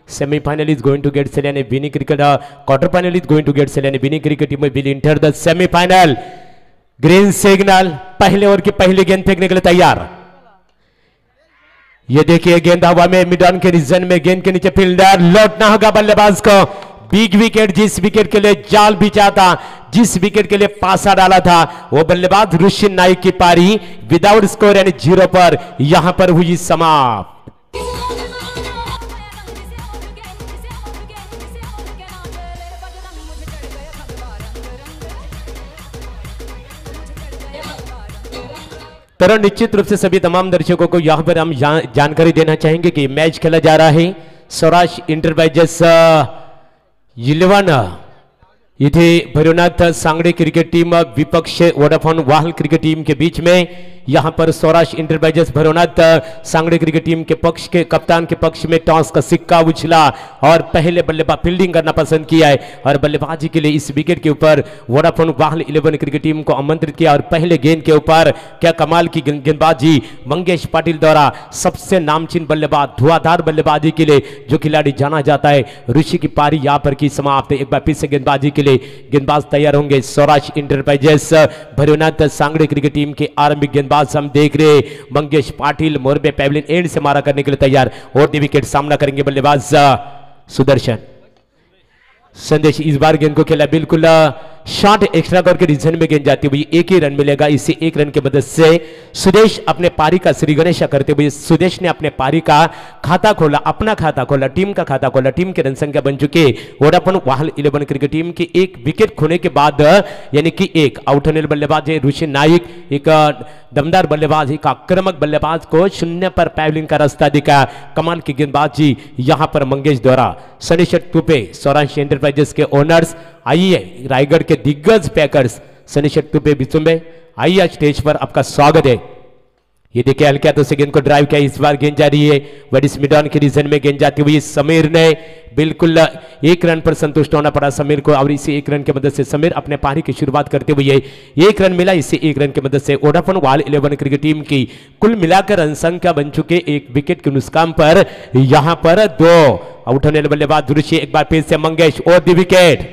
Semi-final is going to get set and a winning cricket. Quarter final is going to get set and a winning cricket team will enter the semi-final. Green signal, पहले over की पहली गेंद फेंकने के लिए तैयार। ये देखिए गेंद हवा में, मिड ऑन के रीजन में, गेंद के नीचे फील्डर, लौटना होगा बल्लेबाज को। बिग विकेट, जिस विकेट के लिए जाल बिछा था, जिस विकेट के लिए पासा डाला था, वो बल्लेबाज ऋषि नाइक की पारी विदाउट स्कोर यानी 0 पर यहां पर हुई समाप्त। तरह निश्चित रूप से सभी तमाम दर्शकों को यहां पर हम जानकारी देना चाहेंगे कि मैच खेला जा रहा है सौराष्ट्र इंटरप्राइजेस 11 इथे भैरवनाथ सांगड़े क्रिकेट टीम विपक्ष वोडाफोन वाहल क्रिकेट टीम के बीच में। यहां पर Saurashtra enterprises Bhairavnath Sangde cricket team के पक्ष के कप्तान के पक्ष में टॉस का सिक्का उछला और पहले बल्लेबाज फील्डिंग करना पसंद किया है और बल्लेबाजी के लिए इस विकेट के ऊपर वोडाफोन वाहल 11 क्रिकेट टीम को आमंत्रित किया और पहले गेंद के ऊपर क्या कमाल की गेंदबाजी मंगेश पाटिल द्वारा, सबसे नामचीन बल्लेबाज, धुआंधार बल्लेबाजी के लिए जो खिलाड़ी जाना जाता है, ऋषि की पारी यहां पर की समाप्त। एक बार फिर से गेंदबाजी के लिए गेंदबाज तैयार होंगे Saurashtra enterprises Bhairavnath Sangde cricket team के आरंभिक गेंदबाज हम देख रहे मंगेश पाटिल मोरबे पैवलियन एंड से मारा करने के लिए तैयार और विकेट सामना करेंगे बल्लेबाज सुदर्शन। संदेश इस बार गेंद को खेला बिल्कुल शॉट एक्स्ट्रा करके रीजन में गेंद जाती हुई, एक ही रन मिलेगा। इसी एक रन की मदद से सुदेश अपने पारी का श्री गणेश करते हुए सुदेश ने अपने पारी का खाता खोला, अपना खाता खोला, टीम का खाता खोला। टीम की रन संख्या बन चुके वोडाफोन वाहल 11 क्रिकेट टीम की एक विकेट खोने के बाद यानी कि एक आउट होने बल्लेबाज है ऋषि नाइक, एक दमदार बल्लेबाज, एक आक्रामक बल्लेबाज को 0 पर पैवलिंग का रास्ता दिखा। कमाल की गेंदबाजी यहां पर मंगेश द्वारा। सनीश तुपे सौराष्ट्र इंटरप्राइजेस के ओनर्स, आइए रायगढ़ के दिग्गज पैकर्स सनीश तुपे बिचुंबे, आइए स्टेज पर, आपका स्वागत है। ये देखिए हल्के हाथों से गेंद को ड्राइव किया, इस बार गेंद जा रही है बट इस मिडॉन के रीजन में गेंद जाती हुई समीर ने बिल्कुल एक रन पर संतुष्ट होना पड़ा समीर को और इसी एक रन की मदद से समीर अपने पारी की शुरुआत करते हुए एक रन मिला। इसी एक रन की मदद से वोडाफोन वाहल 11 क्रिकेट टीम की कुल मिलाकर रन संख्या बन चुके एक विकेट के नुकसान पर यहां पर 2 आउट होने बल्लेबाज ऋषि। एक बार फिर से मंगेश और दी विकेट।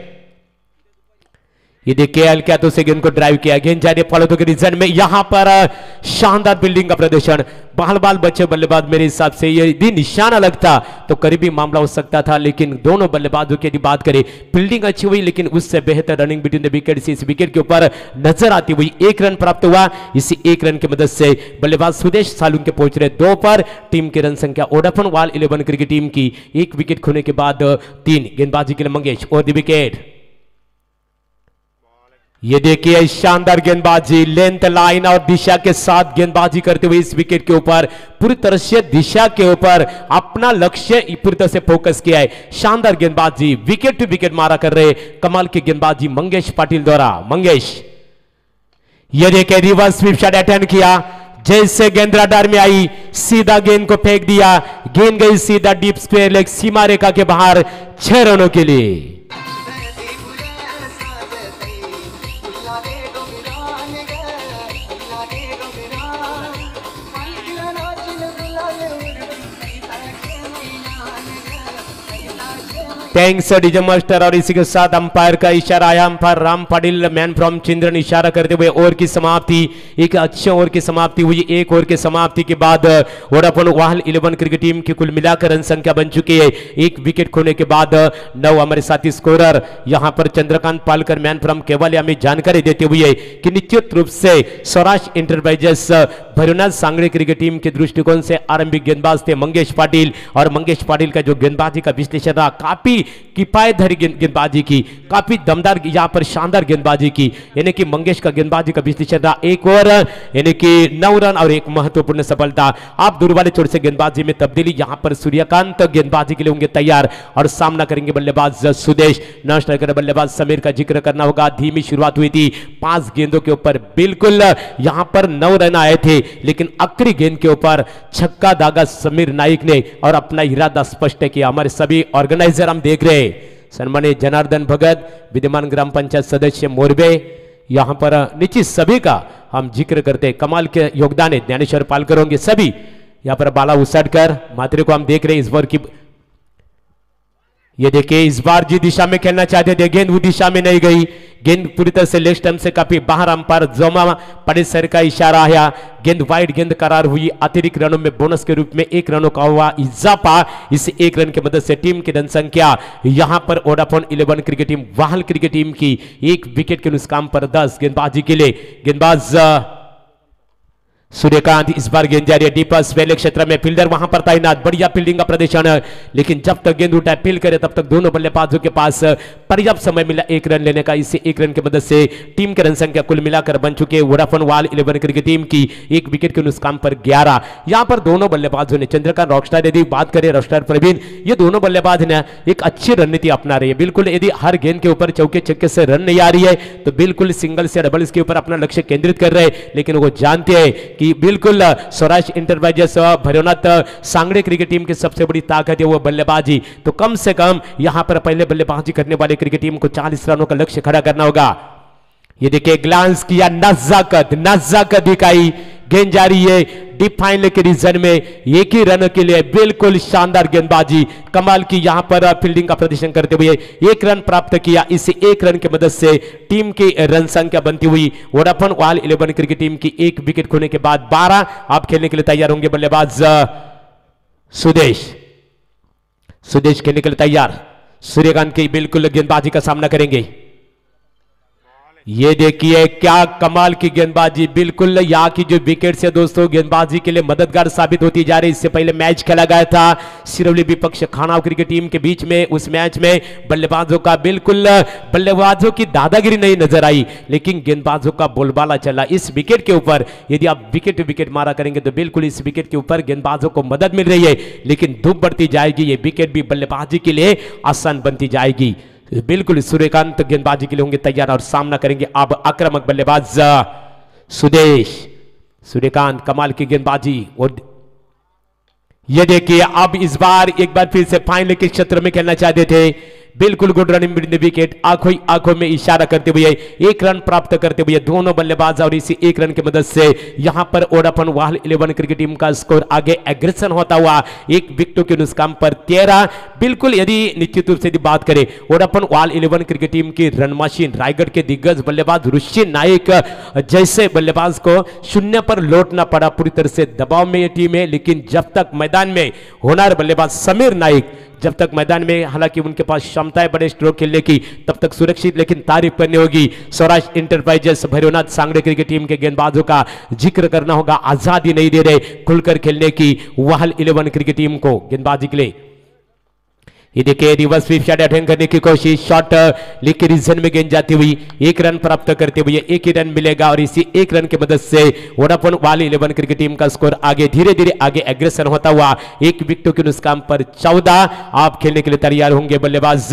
ये देखिए हल्के हाथों से गेंद को ड्राइव किया, गेंद जा रही फॉलो के रीजन में, यहां पर शानदार फील्डिंग का प्रदर्शन। बाल बच्चे बल्लेबाज मेरे हिसाब से यदि निशाना लगता तो करीबी मामला हो सकता था, लेकिन दोनों बल्लेबाजों की यदि बात करें फील्डिंग अच्छी हुई लेकिन उससे बेहतर रनिंग बिटवीन द विकेट से इस विकेट के ऊपर नजर आती हुई एक रन प्राप्त हुआ। इसी एक रन की मदद से बल्लेबाज सुदेश सालुंके पहुंच रहे 2 पर। टीम की रन संख्या वोडाफोन वाहल 11 क्रिकेट टीम की एक विकेट खोने के बाद 3। गेंदबाजी के लिए मंगेश और दी विकेट। ये देखिए शानदार गेंदबाजी, लेंथ, लाइन और दिशा के साथ गेंदबाजी करते हुए इस विकेट के ऊपर पूरी तरह से दिशा के ऊपर अपना लक्ष्य पूरी तरह से फोकस किया है। शानदार गेंदबाजी, विकेट टू विकेट मारा कर रहे कमाल की गेंदबाजी मंगेश पाटिल द्वारा। मंगेश ये देखिए रिवर्स स्वीप शॉट अटेम्प्ट किया, जैसे गेंद रडार में आई सीधा गेंद को फेंक दिया, गेंद गई सीधा डीप स्क्वायर लेग सीमा रेखा के बाहर 6 रनों के लिए। Thanks DJ master. और इसी के साथ अंपायर का इशारा आया, umpire Ram Patil man from Chindran इशारा करते हुए ओवर की समाप्ति, एक अच्छे ओवर की समाप्ति हुई। एक ओवर की समाप्ति के बाद वोडाफोन वाहल 11 क्रिकेट टीम की कुल मिलाकर रन संख्या बन चुकी है एक विकेट खोने के बाद 9। हमारे साथी स्कोरर यहां पर चंद्रकांत पालकर मैन फ्रॉम केवलिया में जानकारी देते हुए कि निश्चित रूप से Saurashtra enterprises Bhairavnath Sangde cricket team के दृष्टिकोण से आरंभिक गेंदबाज थे मंगेश पाटिल और मंगेश पाटिल का जो गेंदबाजी का विश्लेषण रहा, काफी किफायतधारी गेंदबाजी की, काफी दमदार यहां पर शानदार गेंदबाजी की, यानी कि मंगेश का गेंदबाजी का विश्लेषण रहा। एक ओवर यानी कि 9 रन और एक महत्वपूर्ण सफलता। आप दूर वाले छोर से गेंदबाजी में तब्दीली, यहां पर सूर्यकांत गेंदबाजी के लिए होंगे तैयार और सामना करेंगे बल्लेबाज सुदेश। नॉन स्ट्राइकर बल्लेबाज समीर का जिक्र करना होगा। धीमी शुरुआत हुई थी 5 गेंदों के ऊपर, बिल्कुल यहां पर 9 रन आए थे, लेकिन आखिरी गेंद के ऊपर छक्का दागा समीर नाइक ने और अपना इरादा स्पष्ट किया। हमारे सभी ऑर्गेनाइजर हम देख रहे हैं, सन्मानित जनार्दन भगत विद्यमान ग्राम पंचायत सदस्य मोरबे, यहां पर नीचे सभी का हम जिक्र करते हैं। कमाल के योगदान है, ज्ञानेश्वर पालकर होंगे सभी, यहां पर बाला उसटकर मात्रे को हम देख रहे हैं। इस बार की ये देखिए इस बार जी दिशा में खेलना चाहते थे, गेंद वो दिशा में नहीं गई, गेंद पूरी तरह से लेग स्टंप से काफी बाहर अंपायर जोमा पड़ेसर का इशारा आया, गेंद वाइड गेंद करार हुई। अतिरिक्त रनों में बोनस के रूप में 1 रनों का हुआ इजाफा। इस 1 रन की मदद से टीम की रन संख्या यहां पर Vodafone 11 cricket team Wahal cricket team की 1 विकेट के नुकसान पर 10। गेंदबाजी के लिए गेंदबाज सूर्यकांत, इस बार गेंद जा रही है डीप स्पेल क्षेत्र में, फील्डर वहां पर तैनात, बढ़िया फील्डिंग का प्रदर्शन, लेकिन जब तक गेंद उठाए फील्ड करे तब तक दोनों बल्लेबाजों के पास पर्याप्त समय मिला 1 रन लेने का। इससे 1 रन की मदद से टीम की रन संख्या कुल मिलाकर बन चुके वोडाफोन वाल 11 क्रिकेट टीम की 1 विकेट के नुकसान पर 11। यहां पर दोनों बल्लेबाजों ने, चंद्रकांत रॉकस्टार यदि बात करें रॉकस्टार प्रवीण, ये दोनों बल्लेबाज ने एक अच्छी रणनीति अपना रही है। बिल्कुल यदि हर गेंद के ऊपर चौके छक्के से रन नहीं आ रही है तो बिल्कुल सिंगल से डबल्स के ऊपर अपना लक्ष्य केंद्रित कर रहे हैं, लेकिन वो जानते हैं कि बिल्कुल Saurashtra enterprises Bhairavnath Sangde cricket team की सबसे बड़ी ताकत है वो बल्लेबाजी। तो कम से कम यहां पर पहले बल्लेबाजी करने वाले क्रिकेट टीम को 40 रनों का लक्ष्य खड़ा करना होगा। ये देखिए ग्लांस किया, नजाकत दिखाई, गेंद जारी है डीप फाइनल के रीजन में 1 ही रन के लिए, बिल्कुल शानदार गेंदबाजी, कमाल की यहां पर फील्डिंग का प्रदर्शन करते हुए 1 रन प्राप्त किया। इस 1 रन की मदद से टीम की रन संख्या बनती हुई वोडाफोन वाल 11 क्रिकेट टीम की 1 विकेट खोने के बाद 12। आप खेलने के लिए तैयार होंगे बल्लेबाज सुदेश खेलने के लिए तैयार, सूर्यकांत की बिल्कुल गेंदबाजी का सामना करेंगे। ये देखिए क्या कमाल की गेंदबाजी, बिल्कुल यहाँ की जो विकेट है दोस्तों गेंदबाजी के लिए मददगार साबित होती जा रही है। इससे पहले मैच खेला गया था सिरौली विपक्ष खानाव क्रिकेट टीम के बीच में, उस मैच में बल्लेबाजों की दादागिरी नहीं नजर आई, लेकिन गेंदबाजों का बोलबाला चला। इस विकेट के ऊपर यदि आप विकेट मारा करेंगे तो बिल्कुल इस विकेट के ऊपर गेंदबाजों को मदद मिल रही है, लेकिन धूप बढ़ती जाएगी, ये विकेट भी बल्लेबाजी के लिए आसान बनती जाएगी। बिल्कुल सूर्यकांत गेंदबाजी के लिए होंगे तैयार और सामना करेंगे अब आक्रामक बल्लेबाज सूर्यकांत, कमाल की गेंदबाजी। और ये देखिए अब इस बार एक बार फिर से फाइनल के क्षेत्र में खेलना चाहते थे, बिल्कुल good running between the wicket, आंखों में इशारा करते हुए 1 रन प्राप्त करते हुए दोनों बल्लेबाज, और इसी 1 रन की मदद से यहां पर वोडाफोन वाल 11 क्रिकेट टीम का स्कोर आगे एग्रेशन होता हुआ 1 विकेटों के नुकसान पर 13। बिल्कुल यदि निश्चित रूप से यदि बात करें वोडाफोन वाल 11 क्रिकेट टीम की रन मशीन रायगढ़ के दिग्गज बल्लेबाज ऋषि नायक जैसे बल्लेबाज को 0 पर लौटना पड़ा, पूरी तरह से दबाव में यह टीम है, लेकिन जब तक मैदान में होनहार बल्लेबाज समीर नाइक जब तक मैदान में, हालांकि उनके पास क्षमता है बड़े स्ट्रोक खेलने की, तब तक सुरक्षित, लेकिन तारीफ करनी होगी Saurashtra enterprises Bhairavnath Sangde cricket team के गेंदबाजों का जिक्र करना होगा, आजादी नहीं दे रहे खुलकर खेलने की वाहल 11 क्रिकेट टीम को गेंदबाजी के लिए। ये देखिए रिवर्स स्वीप शॉट अटेम्प्ट करने की कोशिश, शॉट लीग के रीजन में गेंद जाती हुई 1 रन प्राप्त करते हुए 1 ही रन मिलेगा, और इसी 1 रन की मदद से वोडाफोन वाली 11 क्रिकेट टीम का स्कोर आगे धीरे धीरे आगे एग्रेशन होता हुआ 1 विकेटों के नुकसान पर 14। आप खेलने के लिए तैयार होंगे बल्लेबाज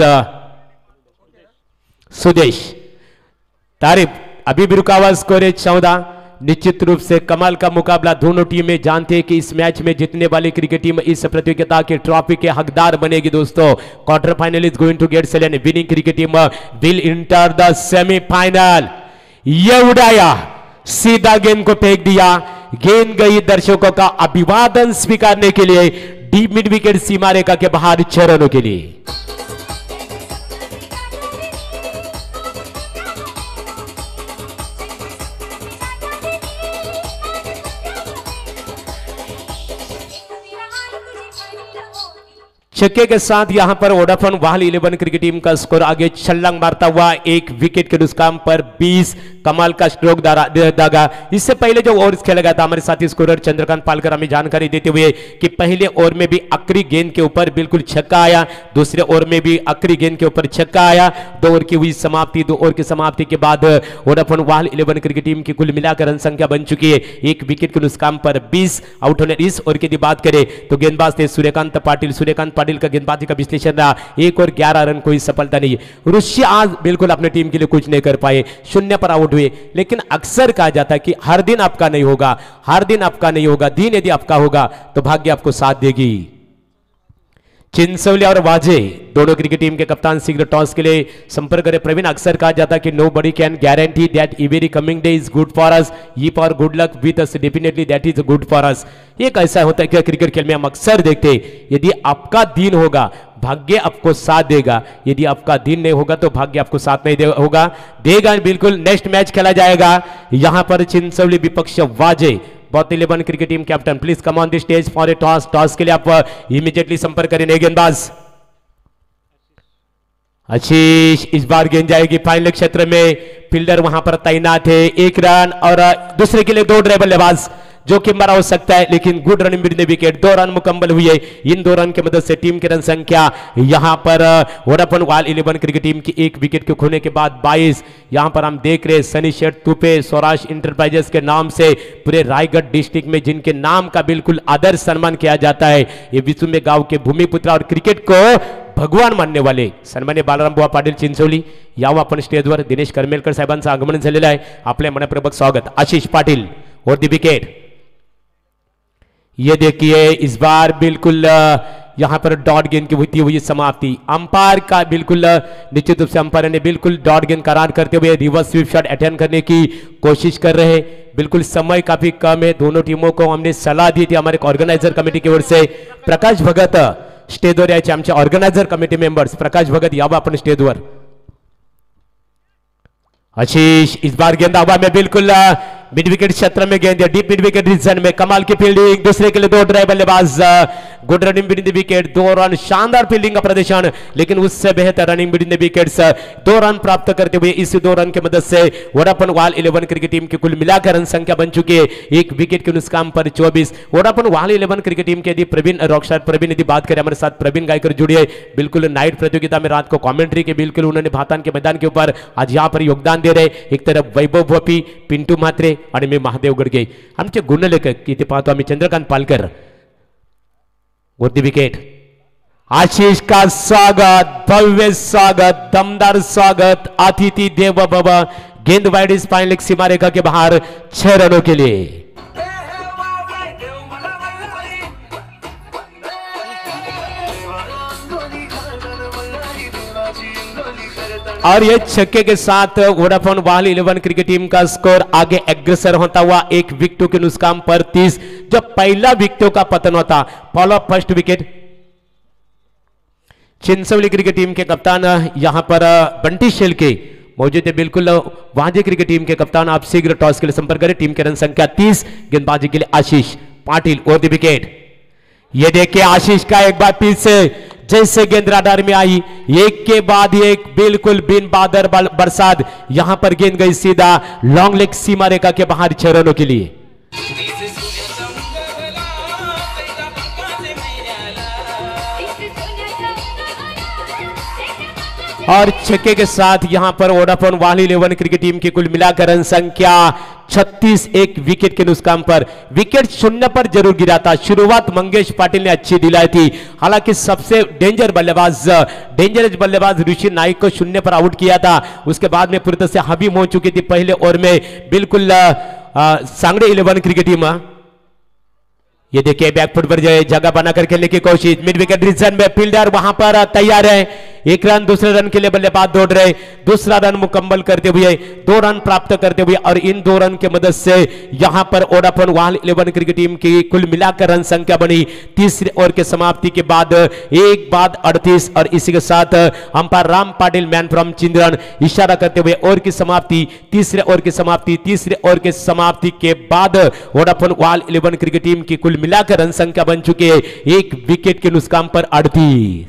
सुदेश, तारीफ अभी भी रुका हुआ स्कोर है 14। निश्चित रूप से कमाल का मुकाबला, दोनों टीमें जानते हैं कि इस मैच में जीतने वाली क्रिकेट टीम इस प्रतियोगिता के ट्रॉफी के हकदार बनेगी। दोस्तों quarter final is going to get select, winning cricket team will enter the semifinal. ये उड़ाया, सीधा गेंद को फेंक दिया, गेंद गई दर्शकों का अभिवादन स्वीकारने के लिए डीप मिड विकेट सीमा रेखा के बाहर 6 रनों के लिए। छक्के के साथ यहां पर वोडाफोन वाहल 11 क्रिकेट टीम का स्कोर आगे छलांग मारता हुआ 1 विकेट के नुकसान पर 20। कमाल का स्ट्रोक दागा। इससे पहले जो ओवर खेला गया था हमारे साथी स्कोरर चंद्रकांत पालकर हमें जानकारी देते हुए कि पहले ओवर में भी आखिरी गेंद के ऊपर बिल्कुल छक्का आया, दूसरे ओवर में भी आखिरी गेंद के ऊपर छक्का आया। 2 ओवर की हुई समाप्ति, 2 ओवर की समाप्ति के बाद वोडाफोन वाहल 11 क्रिकेट टीम की कुल मिलाकर रन संख्या बन चुकी है 1 विकेट के नुकसान पर 20 आउट होने। इस ओवर की बात करें तो गेंदबाज थे सूर्यकांत पाटिल का गेंदबाजी का विश्लेषण रहा 1 और 11 रन, कोई सफलता नहीं। ऋषि आज बिल्कुल अपने टीम के लिए कुछ नहीं कर पाए, 0 पर आउट हुए। लेकिन अक्सर कहा जाता है कि हर दिन आपका नहीं होगा, हर दिन आपका नहीं होगा, दिन यदि आपका होगा तो भाग्य आपको साथ देगी। चिंचवली और वाजे दोनों क्रिकेट टीम के कप्तान शीघ्र टॉस के लिए संपर्क करें। प्रवीण, अक्सर कहा जाता है कि nobody can guarantee that every coming day is good for us, ये for good luck with us, definitely that is good for us. एक ऐसा होता है कि क्रिकेट खेल में हम अक्सर देखते हैं, यदि आपका दिन होगा भाग्य आपको साथ देगा, यदि आपका दिन नहीं होगा तो भाग्य आपको साथ नहीं होगा देगा। बिल्कुल नेक्स्ट मैच खेला जाएगा यहां पर चिंचवली विपक्ष वाजे। Both 11 cricket team captain please come on the stage for a toss. Toss के लिए आप इमीडिएटली संपर्क करें। गेंदबाज आशीष, इस बार गेंद जाएगी फाइनल क्षेत्र में, फील्डर वहां पर तैनात है। एक रन और दूसरे के लिए 2 ड्राइव बल्लेबाज जो कि मारा हो सकता है, लेकिन good run between the wicket. 2 run मुकम्मल हुए। इन 2 रन की मदद से टीम की रन संख्या यहां पर वोडाफोन वाल 11 क्रिकेट टीम की 1 विकेट के खोने के बाद 22। यहां पर हम देख रहे सनी शेठ तुपे सौराष्ट्र इंटरप्राइजेस के नाम से पूरे रायगढ़ डिस्ट्रिक्ट में जिनके नाम का बिल्कुल आदर सम्मान किया जाता है, ये विश्व में गांव के भूमिपुत्र और क्रिकेट को भगवान मानने वाले सन्मान्य बालाराम बुवा पाटील चिंचवली यावं आपण स्टेजवर दिनेश करमेलकर साहेबांचं आगमन झालेलं आहे। आपले मनपूर्वक स्वागत। आशीष पाटील और द विकेट। ये देखिए इस बार बिल्कुल यहां पर डॉट गेंद की होती हुई समाप्ति। अंपायर का बिल्कुल निश्चित रूप से अंपायर ने बिल्कुल डॉट गेंद करार करते हुए रिवर्स स्वीप शॉट अटेम्प्ट करने की कोशिश कर रहे हैं। बिल्कुल समय काफी कम है, दोनों टीमों को हमने सलाह दी थी हमारे ऑर्गेनाइजर कमिटी की ओर से। प्रकाश भगत स्टेजवर यायचे, आमचे organiser committee members Prakash Bhagat यावं आपण स्टेजवर। आशीष, इस बार गेंद हवा में बिल्कुल मिड विकेट क्षेत्र में गेंद, डीप मिड विकेट रीजन में कमाल की फील्डिंग। दूसरे के लिए 2 ड्राइव बल्लेबाज, good running between the wicket, 2 run, शानदार फील्डिंग का प्रदर्शन, लेकिन उससे बेहतर running between the wickets. 2 run प्राप्त करते हुए इस 2 रन की मदद से वोडाफोन वाल 11 क्रिकेट टीम की कुल मिलाकर रन संख्या बन चुकी है 1 विकेट के नुकसान पर 24। वोडाफोन वाल 11 क्रिकेट टीम के यदि प्रवीण रॉकस्टार प्रवीण यदि बात करें, हमारे साथ प्रवीण गायकर जुड़िए। बिल्कुल नाइट प्रतियोगिता में रात को कॉमेंट्री के बिल्कुल उन्होंने भातान के मैदान के ऊपर आज यहाँ पर योगदान दे रहे। एक तरफ वैभव भोपी, पिंटू म्हात्रे आणि मी महादेव गडगे, आमचे गुणलेखक इथे पाहतो आम्ही चंद्रकांत पालकर। विकेट आशीष का स्वागत, भव्य स्वागत, दमदार स्वागत, अतिथि देव भव। गेंद वाइड इस फाइनल सीमा रेखा के बाहर 6 रनों के लिए। और ये छक्के के साथ वोडाफोन वाल 11 क्रिकेट टीम का स्कोर आगे अग्रसर होता हुआ 1 विकेटों के नुकसान पर 30। जब पहला विकेटों का पतन होता, follow first wicket Chinchwali cricket team के कप्तान यहां पर बंटी शेल के मौजूद है। बिल्कुल वाजे क्रिकेट टीम के कप्तान, आप शीघ्र टॉस के लिए संपर्क करें। टीम के रन संख्या 30। गेंदबाजी के लिए आशीष पाटिल और द विकेट। ये देखिए आशीष का एक बार फिर से जैसे गेंद राडार में आई, एक के बाद एक बिल्कुल बिन बादल बरसात, यहां पर गेंद गई सीधा लॉन्ग लेग सीमा रेखा के बाहर 6 रनों के लिए। और छक्के के साथ यहां पर वोडाफोन वाल 11 क्रिकेट टीम की कुल मिलाकर रन संख्या 36 1 विकेट के नुकसान पर। विकेट 0 पर जरूर गिरा था। शुरुआत मंगेश पाटिल ने अच्छी दिलाई थी, हालांकि सबसे डेंजरस बल्लेबाज ऋषि नाइक को 0 पर आउट किया था। उसके बाद में पूरी तरह से हावी हो चुकी थी पहले ओवर में बिल्कुल सांगड़े 11 क्रिकेट टीम। ये देखिए बैकफुट पर जगह बनाकर खेलने की कोशिश, मिड विकेट रीजन में फील्डर वहां पर तैयार है। 1 रन, दूसरे रन के लिए बल्लेबाज दौड़ रहे, दूसरा रन मुकम्मल करते हुए 2 रन प्राप्त करते हुए, और इन 2 रन की मदद से यहां पर वोडाफोन वाल 11 क्रिकेट टीम की कुल मिलाकर रन संख्या बनी तीसरे ओवर के समाप्ति के बाद 1 बाद 38। और इसी के साथ umpire Ram Patil man from Chindran इशारा करते हुए ओवर की समाप्ति, तीसरे ओवर की समाप्ति, तीसरे ओवर की समाप्ति के बाद वोडाफोन वाल 11 क्रिकेट टीम की कुल मिलाकर रन संख्या बन चुकी है 1 विकेट के नुकसान पर 38।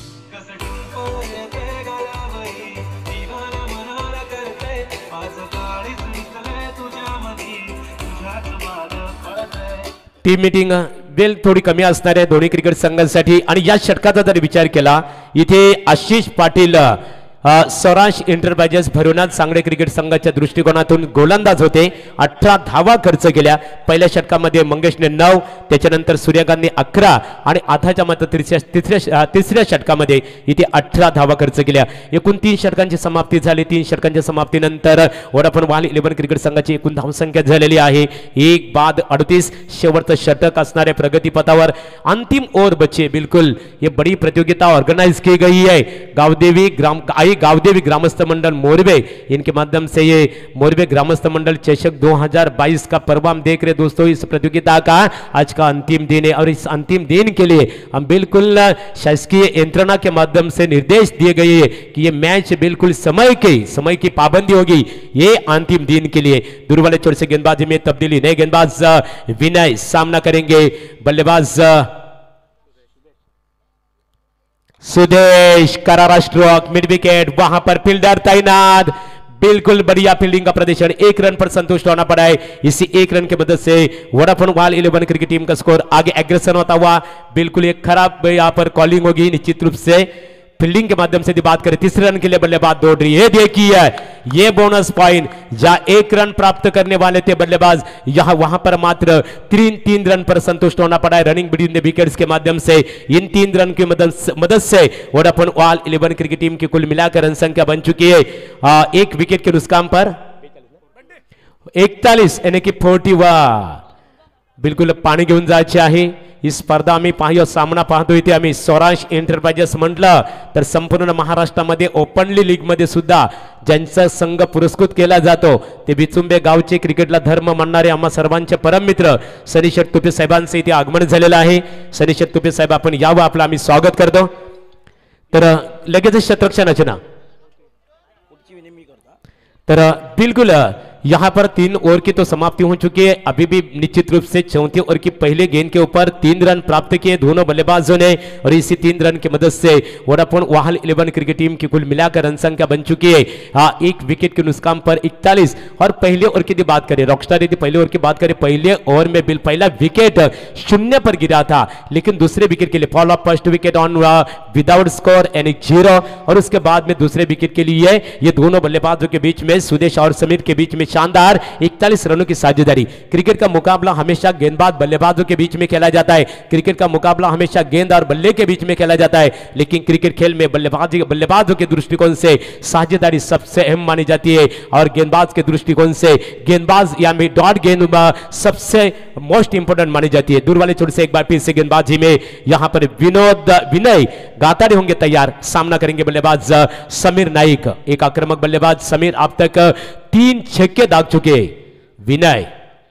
टीम मीटिंग वेल थोडी कमी असणार आहे दोन्ही क्रिकेट संघांसाठी। आणि या षटकाचा जर विचार केला, इथे आशीष पाटील सौराष्ट्र एंटरप्राइजेस भैरवनाथ सांगडे क्रिकेट संघाच्या दृष्टिकोनातून गोलंदाज होते. 18 धावा खर्च केल्या. पहिल्या षटकामध्ये मंगेशने 9, त्याच्यानंतर सूर्यकांतने 11 आणि आताच्या मात्र तिसऱ्या षटकामध्ये इथे 18 धावा खर्च केल्या. एकूण 3 षटकांची समाप्ती झाली. 3 षटकांच्या समाप्तीनंतर वोडाफोन वाहल 11 क्रिकेट संघाची एकूण धावसंख्या झालेली आहे 1 बाद 38. शेवटचं षटक असणारे प्रगतीपथावर अंतिम ओवर बचे. बिल्कुल ये बड़ी प्रतियोगिता ऑर्गेनाइज की गई है. गावदेवी ग्रामस्थ मंडल मोरबे, इनके माध्यम से ये मोरबे ग्रामस्थ मंडल चषक 2022 का पर्व हम देख रहे दोस्तों. इस प्रतियोगिता का आज का अंतिम दिन है और इस अंतिम दिन के लिए हम बिल्कुल शासकीय यंत्रणा के माध्यम से निर्देश दिए गए हैं कि ये मैच बिल्कुल समय की पाबंदी होगी ये अंतिम दिन के लिए. दूर वाले छोर से गेंदबाजी में तब्दीली. नए गेंदबाज विनय सामना करेंगे. बल्लेबाज सुदेश, करारा स्ट्रोक, मिड विकेट, वहां पर फील्डर तैनात. बिल्कुल बढ़िया फील्डिंग का प्रदर्शन. 1 रन पर संतुष्ट होना पड़ा है. इसी 1 रन की मदद से वोडाफोन वाहल 11 क्रिकेट टीम का स्कोर आगे एग्रेशन होता हुआ. बिल्कुल एक खराब यहां पर कॉलिंग होगी निश्चित रूप से. फील्डिंग के माध्यम से बात करें, तीसरे रन के लिए बल्लेबाज दौड़ रही है. देखिए ये बोनस पॉइंट, जहां 1 रन प्राप्त करने वाले थे बल्लेबाज, यहां वहां पर मात्र 3 रन पर संतुष्ट होना पड़ा है. रनिंग बिटवीन द विकेट्स के माध्यम से इन 3 रन की मदद से वोडाफोन वाहल 11 क्रिकेट टीम की कुल मिलाकर रन संख्या बन चुकी है 1 विकेट के नुकसान पर 41 यानी कि 41. बिल्कुल पाणी घेऊन जायचे आहे. ही स्पर्धा आम्ही सामना पाहतो इथे आम्ही सौराष्ट्र एंटरप्राइजेस म्हटलं तर संपूर्ण महाराष्ट्रामध्ये ओपनली लीग मध्ये सुद्धा ज्यांचा संघ पुरस्कृत केला जातो ते बिचुंबे गावचे क्रिकेटला धर्म मानणारे आम्हा सर्वांचे परम मित्र सनीशेठ तुपे साहेबांचे इथे आगमन झालेलं आहे. सनीशेठ तुपे साहेब आपण यावं, आपलं आम्ही स्वागत करतो. तर लगेच शतरक्षणाचे ना तर बिल्कुल यहां पर 3 ओवर की तो समाप्ति हो चुकी है. अभी भी निश्चित रूप से 34 ओवर की पहले गेंद के ऊपर 3 रन प्राप्त किए दोनों बल्लेबाजों ने और इसी 3 रन की मदद से वोडाफोन वाहल 11 क्रिकेट टीम की कुल मिलाकर रन संख्या बन चुकी है 1 विकेट के नुकसान पर 41. और पहले ओवर की बात करें, रॉकस्टार यदि पहले ओवर की बात करें, पहले ओवर में पहला विकेट 0 पर गिरा था, लेकिन दूसरे विकेट के लिए fall of first wicket on without score यानी 0. और उसके बाद में दूसरे विकेट के लिए ये दोनों बल्लेबाजों के बीच में सुदेश और समीर के बीच में शानदार 41 रनों की साझेदारी. क्रिकेट का मुकाबला हमेशा गेंदबाज बल्लेबाजों के बीच में खेला जाता है. क्रिकेट का मुकाबला हमेशा गेंद और बल्ले के बीच में खेला जाता है, लेकिन क्रिकेट खेल में बल्लेबाजों के दृष्टिकोण से साझेदारी सबसे अहम मानी जाती है और गेंदबाज के दृष्टिकोण से गेंदबाज या डॉट गेंद सबसे मोस्ट इंपोर्टेंट मानी जाती है. दूर वाले छोर से एक बार फिर से गेंदबाजी में यहां पर विनय गाताड़े होंगे तैयार. सामना करेंगे बल्लेबाज समीर नाइक. एक आक्रामक बल्लेबाज समीर अब तक 3 छक्के दाग चुके. विनय,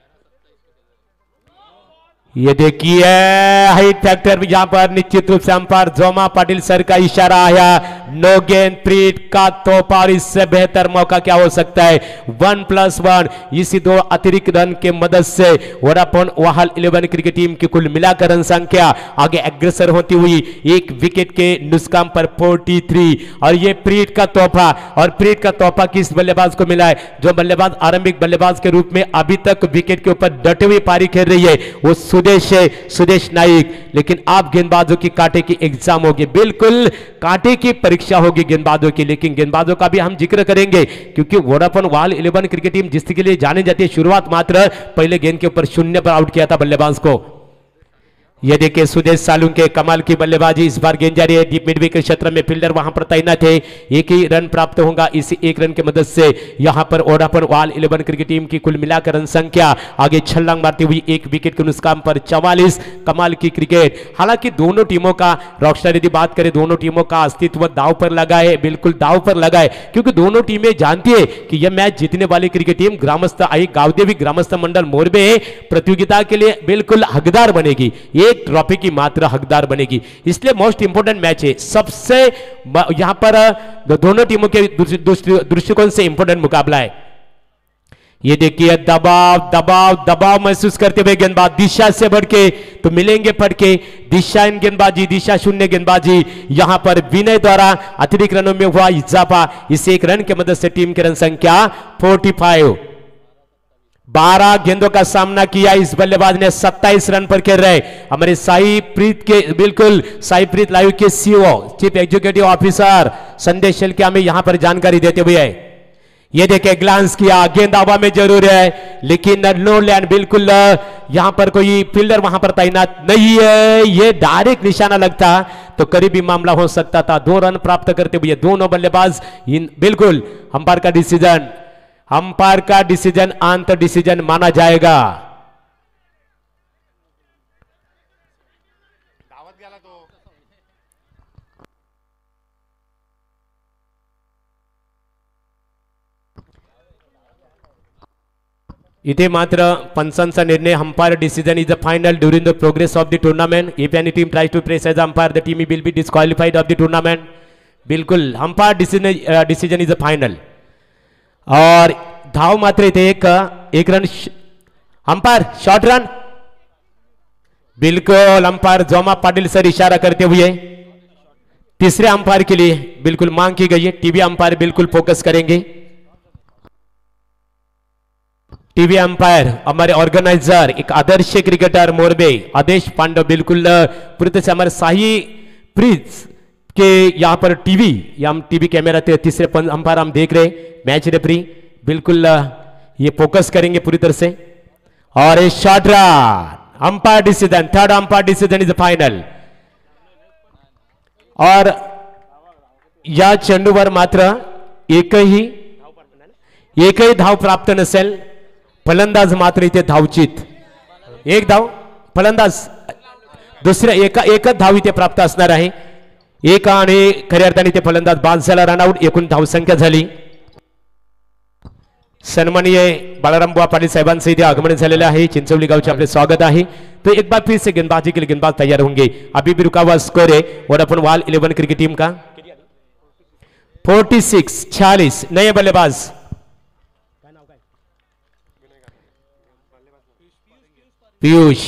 ये देखिए हाइट फैक्टर यहां पर निश्चित रूप से अंपायर जोमा पाटिल सर का इशारा आया. नो गेंद प्रीत का तोहफा और इससे बेहतर मौका क्या हो सकता है. 1+1 इसी 2 अतिरिक्त रन के मदद से वोडाफोन वाहल 11 क्रिकेट टीम की कुल मिलाकर रन संख्या आगे अग्रसर होती हुई 1 विकेट के नुकसान पर 43. और ये प्रीत का तोहफा, और प्रीत का तोहफा किस बल्लेबाज को मिला है, जो बल्लेबाज आरंभिक बल्लेबाज के रूप में अभी तक विकेट के ऊपर डटे हुए पारी खेल रही है वो सुदेश नाइक. लेकिन आप गेंदबाजों की कांटे की एग्जाम होगी, बिल्कुल कांटे की परीक्षा होगी गेंदबाजों की. लेकिन गेंदबाजों का भी हम जिक्र करेंगे क्योंकि वोडाफोन वाहल 11 क्रिकेट टीम जिसके लिए जानी जाती है, शुरुआत मात्र पहले गेंद के ऊपर 0 पर आउट किया था बल्लेबाज को. ये देखिए सुदेश सालुंके कमाल की बल्लेबाजी. इस बार गेंद जारी है डीप मिड विकेट क्षेत्र में, फील्डर वहां पर तैनात है. 1 ही रन प्राप्त होगा. इसी 1 रन की मदद से यहां पर वोडाफोन वाहल 11 क्रिकेट टीम की कुल मिलाकर रन संख्या आगे छलांग मारती हुई 1 विकेट के नुकसान पर 44. कमाल की क्रिकेट. हालांकि दोनों टीमों का रॉकस्टार यदि बात करें, दोनों टीमों का अस्तित्व दांव पर लगा है, बिल्कुल दांव पर लगा है, क्योंकि दोनों टीमें जानती है कि यह मैच जीतने वाली क्रिकेट टीम गावदेवी ग्रामस्थ मंडल मोरबे प्रतियोगिता के लिए बिल्कुल हकदार बनेगी, एक ट्रॉफी की मात्र हकदार बनेगी. इसलिए मोस्ट इंपोर्टेंट मैच है. सबसे यहां पर दोनों टीमों के दृष्टिकोण से इंपोर्टेंट मुकाबला है. ये देखिए दबाव महसूस करते हुए गेंदबाज दिशा से बढ़ के तो मिलेंगे फटके. दिशा इन गेंदबाजी, दिशा शून्य गेंदबाजी. यहां पर विनय द्वारा अतिरिक्त रनों में हुआ इजाफा. इस 1 रन की मदद से टीम की रन संख्या 45. 12 गेंदों का सामना किया इस बल्लेबाज ने 27 रन पर खेल रहे हमारे साई प्रीत के बिल्कुल साई प्रीत लाइव के CEO chief executive officer Sandesh के हमें यहां पर जानकारी देते हुए ये देखे ग्लांस किया गेंद हवा में जरूर है लेकिन नो लैंड बिल्कुल यहां पर कोई फील्डर वहां पर तैनात नहीं है ये डायरेक्ट निशाना लगता तो करीबी मामला हो सकता था 2 रन प्राप्त करते हुए दोनों बल्लेबाज बिल्कुल अंपायर का डिसीजन अंत डिसीजन माना जाएगा। इथे मात्र पंचांचा निर्णय umpire decision is the final during the progress of the tournament if any team tries to press as umpire the team will be disqualified of the tournament बिल्कुल umpire decision is the final और धाव मात्र इथे एक run umpire short run बिल्कुल umpire जोमा Patil sir इशारा करते हुए तीसरे अंपायर के लिए बिल्कुल मांग की गई है टीवी अंपायर बिल्कुल फोकस करेंगे टीवी अंपायर हमारे ऑर्गेनाइजर एक आदर्श क्रिकेटर मोरबे आदेश पांडव बिल्कुल पूरी से हमारे शाही प्रीत के यहाँ पर टीवी कैमरा तीसरे अंपायर हम देख रहे मैच रेफरी बिल्कुल ये फोकस करेंगे पूरी तरह से और ये short run umpire decision third umpire decision is final और या चेंडूवर मात्र एकही धाव प्राप्त नसेल फलंदाज मात्र इथे धावचित एक धाव फलंदाज दुसऱ्या एकच धाव इथे प्राप्त असणार आहे एक आणि खऱ्या अर्थाने इथे फलंदाज बाद झाला रनआउट एकूण धावसंख्या झाली सन्माननीय बाळाराम बुवा पाटील साहेबांचे इथे आगमन झालेले आहे चिंचवली गावचे आपले स्वागत आहे तो एक बार फिर से गेंदबाजी के लिए गेंदबाज तैयार होंगे अभी भी रुका हुआ स्कोर है वोडाफोन वाल 11 क्रिकेट टीम का 46 नए बल्लेबाज पीयूष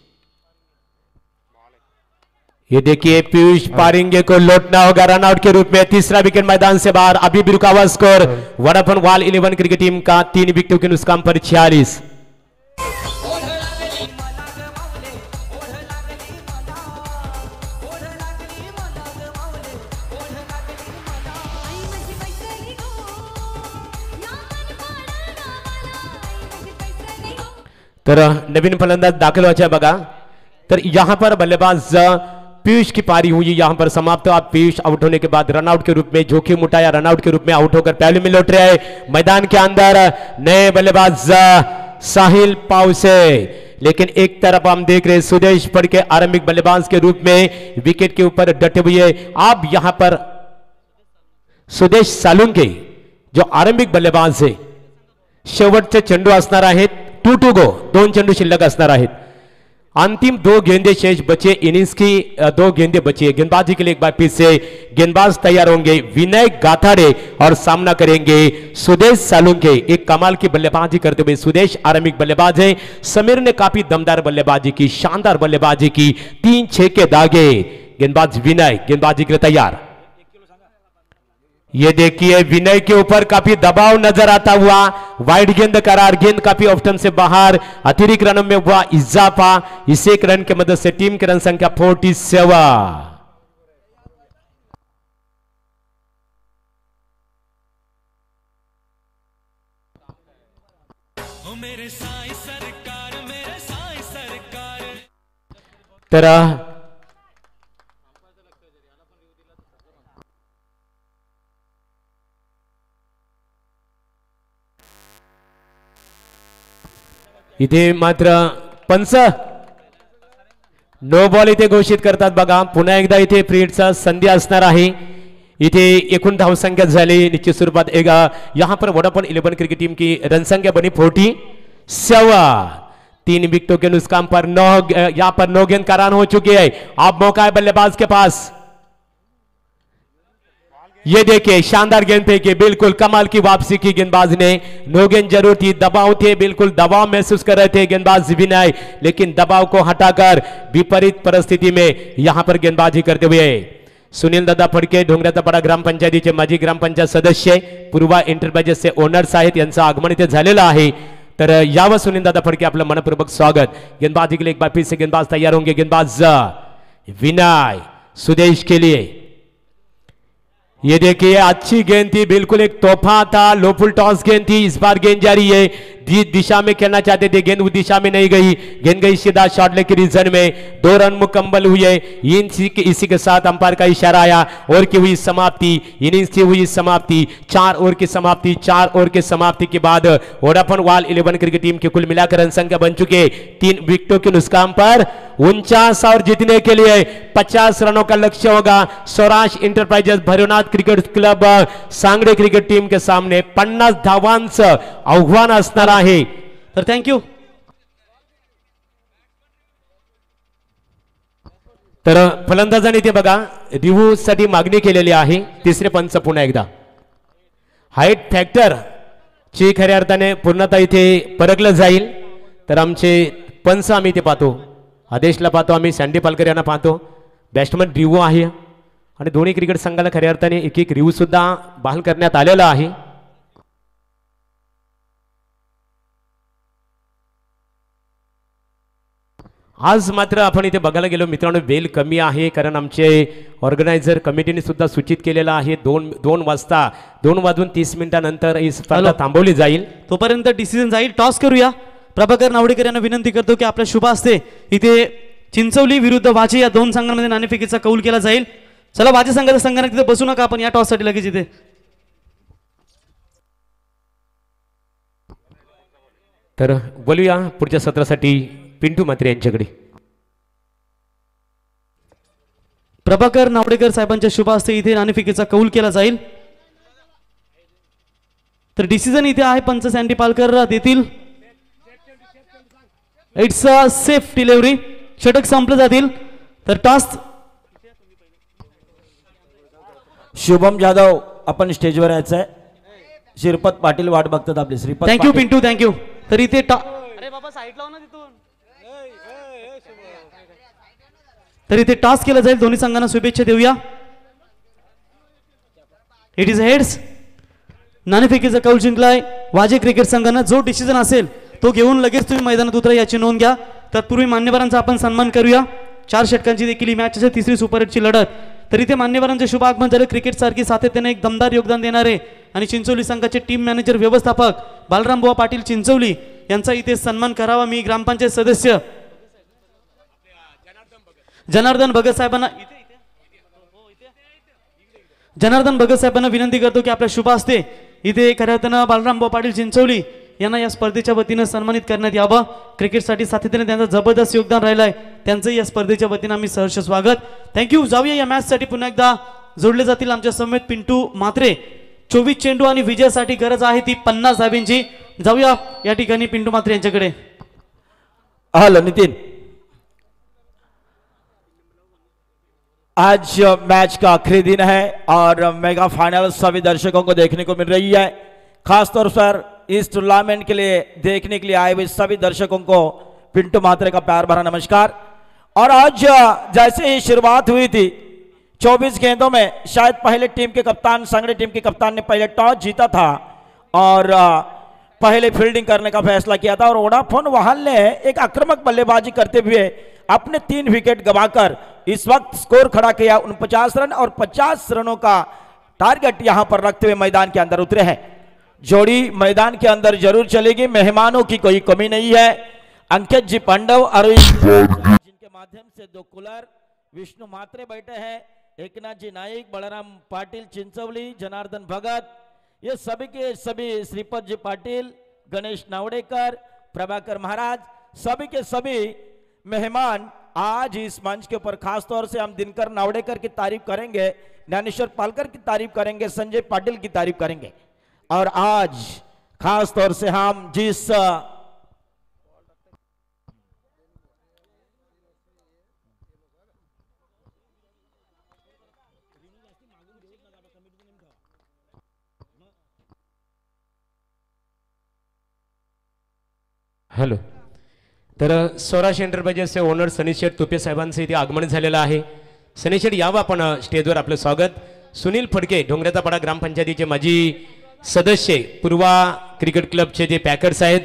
ये देखिए पीयूष पारिंगे को लौटना होगा रनआउट के रूप में तीसरा विकेट मैदान से बाहर अभी भी रुका हुआ score Vodafone Wahal 11 cricket team का 3 विकेटों के नुकसान पर 46 तर नवीन फलंदाज दाखल व्हायचा बघा तर यहां पर बल्लेबाज पीयूष की पारी हुई यहां पर समाप्त अब पीयूष आउट होने के बाद रनआउट के रूप में जोखिम उठाया रनआउट के रूप में आउट होकर पहले में लौट रहे हैं मैदान के अंदर नए बल्लेबाज साहिल पाउसे लेकिन एक तरफ हम देख रहे हैं सुदेश पड़के आरंभिक बल्लेबाज के रूप में विकेट के ऊपर डटे हुए अब यहां पर सुदेश सालुंके जो आरंभिक बल्लेबाज है शेवटचे चेंडू असणार आहेत 2 गो 2 चेंडू शिल्लक असणार आहेत अंतिम 2 गेंदे शेष बचे इनिंग्स की 2 गेंदे बची है गेंदबाजी के लिए एक बार फिर से गेंदबाज तैयार होंगे विनय गाथाड़े और सामना करेंगे सुदेश सालुंके एक कमाल की बल्लेबाजी करते हुए सुदेश आरंभिक बल्लेबाज है समीर ने काफी दमदार बल्लेबाजी की शानदार बल्लेबाजी की 3-6 के दागे गेंदबाज विनय गेंदबाजी के लिए तैयार ये देखिए विनय के ऊपर काफी दबाव नजर आता हुआ वाइड गेंद करार गेंद काफी ऑप्शन से बाहर अतिरिक्त रनों में हुआ इजाफा इस एक रन की मदद से टीम की रन संख्या 47 तरह इथे मात्र पंच नो बॉल इथे घोषित करतात बघा पुन्हा एकदा इथे फ्रीडचा संधी असणार आहे इथे एकूण धावसंख्या झाली निश्चित स्वरूपात यहां पर वोडाफोन 11 क्रिकेट टीम की रन संख्या बनी 47 3 विकेटों के नुकसान पर 9 गेंद का रन हो चुकी है अब मौका है बल्लेबाज के पास ये देखिए शानदार गेंद फेंकी बिल्कुल कमाल की वापसी की गेंदबाज ने 9 गेंद जरूर थी दबाव थे बिल्कुल दबाव महसूस कर रहे थे गेंदबाज विनय लेकिन दबाव को हटाकर विपरीत परिस्थिति में यहां पर गेंदबाजी करते हुए सुनील दादा फडके ढोंगऱ्याचा ग्रामपंचायतीचे माजी ग्रामपंचायत सदस्य पूर्वा एंटरप्राइजेसचे ओनर्स आहेत यांचं आगमन इथे झालेलं आहे तर यावं सुनील दादा फडके आपलं मनपूर्वक स्वागत। गेंदबाजी के लिए एक बार फिर से गेंदबाज तैयार होंगे। गेंदबाज विनय सुदेश के लिए, ये देखिए अच्छी गेंद थी, बिल्कुल एक तोहफा था, लो फुल टॉस गेंद थी। इस बार गेंद जा रही है, दिशा में खेलना चाहते थे, गेंद उस दिशा में नहीं गई, गेंद गई सीधा शॉर्ट लेग के रीजन में। 2 रन मुकम्मल हुए। इसी के साथ अंपायर का इशारा आया, ओवर की हुई समाप्ति, इनिंग्स की हुई समाप्ति, 4 ओवर की समाप्ति। 4 ओवर की समाप्ति के बाद वोडाफोन वाल 11 क्रिकेट टीम की कुल मिलाकर रन संख्या बन चुके 3 विकेटों के नुकसान पर 49 और जीतने के लिए 50 रनों का लक्ष्य होगा। Saurashtra enterprises Bhairavnath cricket club Sangde cricket team के सामने 50 धावांचं आव्हान असणार आहे। तर थँक्यू। तर फलंदाजांनी ते बघा रिव्ह्यू साठी मागणी केलेली आहे। तिसरे पंच पुन्हा एकदा हाईट फॅक्टर ची खऱ्या अर्थाने पूर्णतः इथे परखलं जाईल। तर आमचे पंच आम्ही ते पाहतो, आदेशला पाहतो, आम्ही सँडी पालकर यांना पाहतो। बॅट्समन रिव्ह्यू आहे आणि दोन्ही क्रिकेट संघाला खऱ्या अर्थाने एक एक रिव्ह्यू सुद्धा बहाल करण्यात आलेला आहे। आज मात्र आपण इथे बघायला गेलो मित्रांनो वेल कमी आहे, कारण आमचे ऑर्गनायझर कमिटीने सुद्धा सूचित केलेला आहे 2 वाजता 2:30 ही स्पर्धा थांबवली जाईल, तोपर्यंत डिसिजन जाईल। टॉस करूया। प्रभाकर नावडेकर यांना विनंती करतो की आपल्या शुभ हस्ते इथे चिंचवली विरुद्ध वाजे या 2 संघांमध्ये नाणेफेकीचा कौल केला जाईल। चला वाजे संघाच्या संघाने तिथे बसू नका, आपण या टॉस साठी लगेच इथे तर बोलूया पुढच्या सत्रासाठी पिंटू म्हात्रे यांच्याकडे। प्रभाकर नावडेकर साहेबांच्या शुभ हस्ते इथे नाणेफेकीचा कौल केला जाईल। तर डिसिजन इथे आहे पंच सँडी पालकर देतील। इट्स अ सेफ डिलिव्हरी, षटक संपले जातील। तर टॉस शुभम जाधव आपण स्टेजवर यायचं आहे, श्रीपत पाटील वाट बघतात आपले। Shripat thank you Pintu, thank you. तर इथे अरे बाबा साईड लाव ना तिथून। तर इथे टॉस केला जाईल, दोन्ही संघांना शुभेच्छा देऊया। इट इज हेड्स, नाणेफेकीचा कौल जिंकलाय वाजे क्रिकेट संघानं। जो डिसिजन असेल तो घेऊन लगेच तुम्ही मैदानात उतरा याची नोंद घ्या। तत्पूर्वी मान्यवरांचा आपण सन्मान करूया। 4 षटकांची देखील ही मॅच असेल, 3री सुपर हिटची लढत। तर इथे मान्यवरांचे शुभ आगमन झाले। क्रिकेट सारखी सातत्याने एक दमदार योगदान देणारे आणि चिंचवली संघाचे टीम मॅनेजर व्यवस्थापक बालराम बुवा पाटील चिंचवली यांचा इथे सन्मान करावा। मी ग्रामपंचायत सदस्य जनार्दन भगत साहेबांना विनंती करतो की आपल्या शुभ हस्ते इथे खऱ्या अर्थानं बालराम बुवा पाटील चिंचवली यांना या स्पर्धेच्या वतीनं सन्मानित करण्यात यावं। क्रिकेटसाठी सातत्याने त्यांचं जबरदस्त योगदान राहिलंय, त्यांचं या स्पर्धेच्या वतीनं आम्ही सहर्ष स्वागत। थँक्यू। जाऊया या मॅच साठी पुन्हा एकदा जोडले जातील आमच्या समेत पिंटू म्हात्रे। 24 चेंडू आणि विजयासाठी गरज आहे ती 50 धाब्यांची। जाऊया या ठिकाणी पिंटू म्हात्रे यांच्याकडे। हॅलो नितिन, आज मैच का आखिरी दिन है और मेगा फाइनल सभी दर्शकों को देखने को मिल रही है। खासतौर पर इस टूर्नामेंट के लिए देखने के लिए आए हुए सभी दर्शकों को पिंटू म्हात्रे का प्यार भरा नमस्कार। और आज जैसे ही शुरुआत हुई थी 24 गेंदों में शायद पहले टीम के कप्तान सांगड़े टीम के कप्तान ने पहले टॉस जीता था और पहले फील्डिंग करने का फैसला किया था और वोडाफोन वाहल ने एक आक्रामक बल्लेबाजी करते हुए अपने 3 विकेट गंवाकर इस वक्त स्कोर खड़ा किया 49 रन और 50 रनों का टारगेट यहां पर रखते हुए मैदान के अंदर उतरे हैं। जोड़ी मैदान के अंदर जरूर चलेगी, मेहमानों की कोई कमी नहीं है। अंकित जी पांडव और जिनके माध्यम से 2 कूलर विष्णु म्हात्रे बैठे हैं, एकनाथ जी नाइक, बलराम पाटिल चिंचवली, जनार्दन भगत, ये सभी के सभी, श्रीपत जी पाटिल, गणेश नावडेकर, प्रभाकर महाराज, सभी के सभी मेहमान आज इस मंच के ऊपर। खास तौर से हम दिनकर नावडेकर की तारीफ करेंगे, ज्ञानेश्वर पालकर की तारीफ करेंगे, संजय पाटिल की तारीफ करेंगे। और आज खास तौर से हम जिस हॅलो, तर सौराष्ट्र एंटरप्राइजेसचे ओनर सनी शेठ तुपे साहेबांचं इथे आगमन झालेलं आहे। सनी शेठ यावं आपण स्टेजवर, आपलं स्वागत। सुनील फडके डोंगराचा पाडा ग्रामपंचायतीचे माजी सदस्य, पूर्वा क्रिकेट क्लबचे जे पॅकर्स आहेत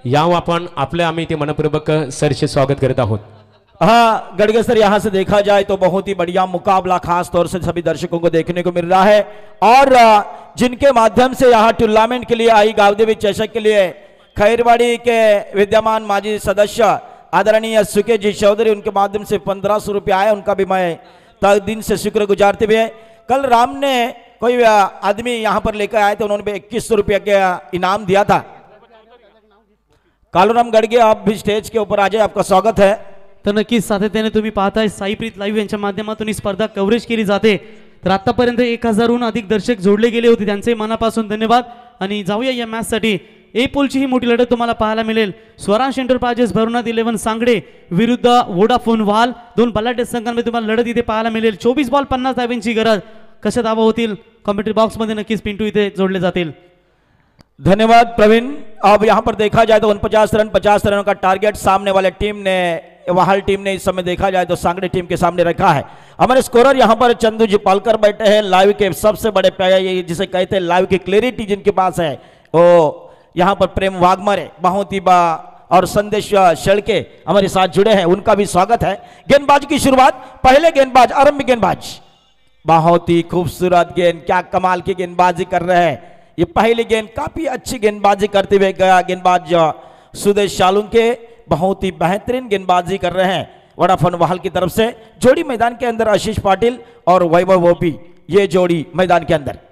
यावं आपण आपले आम्ही ते मनपूर्वक सरचे स्वागत करत आहोत. हाँ गड़गे सर, यहाँ से देखा जाए तो बहुत ही बढ़िया मुकाबला खास तौर से सभी दर्शकों को देखने को मिल रहा है और जिनके माध्यम से यहाँ टूर्नामेंट के लिए आई गावदेवी चषक के लिए खैरवाड़ी के विद्यमान माजी सदस्य आदरणीय सुके जी चौधरी, उनके माध्यम से 1500 रुपये आए, उनका भी मैं तहे दिन से शुक्र गुजारते हुए, कल राम ने कोई आदमी यहाँ पर लेकर आए थे, उन्होंने भी 2100 रुपये का इनाम दिया था. कालूराम गडगे, आप भी स्टेज के ऊपर आ जाए, आपका स्वागत है. तर नक्कीच सातत्याने तुम्ही पाहताय साईप्रीत लाईव्ह यांच्या माध्यमातून ही स्पर्धा कव्हरेज केली जाते. तर आतापर्यंत 1000हून अधिक दर्शक जोडले गेले होते, त्यांचे मनापासून धन्यवाद. आणि जाऊया या मॅच साठी. ए पोलची ही मोठी लढत तुम्हाला पाहायला मिळेल. स्वराज एंटरप्राइजेस भरुनाथ 11 सांगडे विरुद्ध वोडाफोन वाल, दोन बलाढ्य संघांमध्ये तुम्हाला लढत इथे पाहायला मिळेल. 24 बॉल 50 धावांची गरज. कशा धावा होतील कमेंट्री बॉक्स मध्ये नक्कीच पिंटू इथे जोडले जातील. धन्यवाद प्रवीण. अब यहाँ पर देखा जाए तो 49 रन 50 रनों का टारगेट सामने वाले टीम ने, वहाल टीम ने इस समय देखा जाए तो सांगड़े टीम के सामने रखा है. हमारे स्कोरर यहाँ पर चंदू जी पालकर बैठे हैं. लाइव के सबसे बड़े प्यारे, जिसे कहते हैं लाइव की क्लैरिटी जिनके पास है, वो यहाँ पर प्रेम वाघमारे, बहुत ही और संदेश शेड़के हमारे साथ जुड़े हैं, उनका भी स्वागत है. गेंदबाजी की शुरुआत, पहले गेंदबाज आरंभिक गेंदबाज, बहुत ही खूबसूरत गेंद, क्या कमाल की गेंदबाजी कर रहे हैं. ये पहली गेंद काफी अच्छी गेंदबाजी करते हुए गया गेंदबाज सुदेश शालुंके, बहुत ही बेहतरीन गेंदबाजी कर रहे हैं वोडाफोन वाहल की तरफ से. जोड़ी मैदान के अंदर आशीष पाटिल और वैभव वोपी, ये जोड़ी मैदान के अंदर.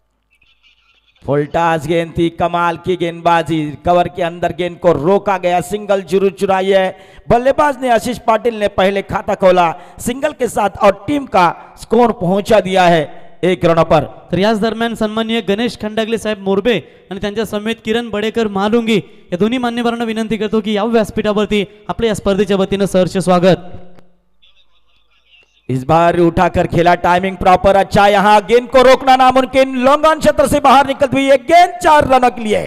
फुलटास गेंद थी, कमाल की गेंदबाजी, कवर के अंदर गेंद को रोका गया, सिंगल जरूर चुराई है. बल्लेबाज ने आशीष पाटिल ने पहले खाता खोला सिंगल के साथ और टीम का स्कोर पहुंचा दिया है 1 रनों पर. तर याच दरम्यान सन्माननीय गणेश खंडागले साहेब मोरबे आणि त्यांच्या समेत किरण बडेकर महालुंगी या दोन्ही मान्यवरांना विनंती करतो की या व्यासपीठावरती आपल्या या स्पर्धेच्या वतीने सहर्ष स्वागत. इस बार उठाकर खेला, टाइमिंग प्रॉपर अच्छा, यहां गेंद को रोकना नामुमकिन. लॉन्ग ऑन क्षेत्र से बाहर निकलती हुई एक गेंद 4 रनों के लिए.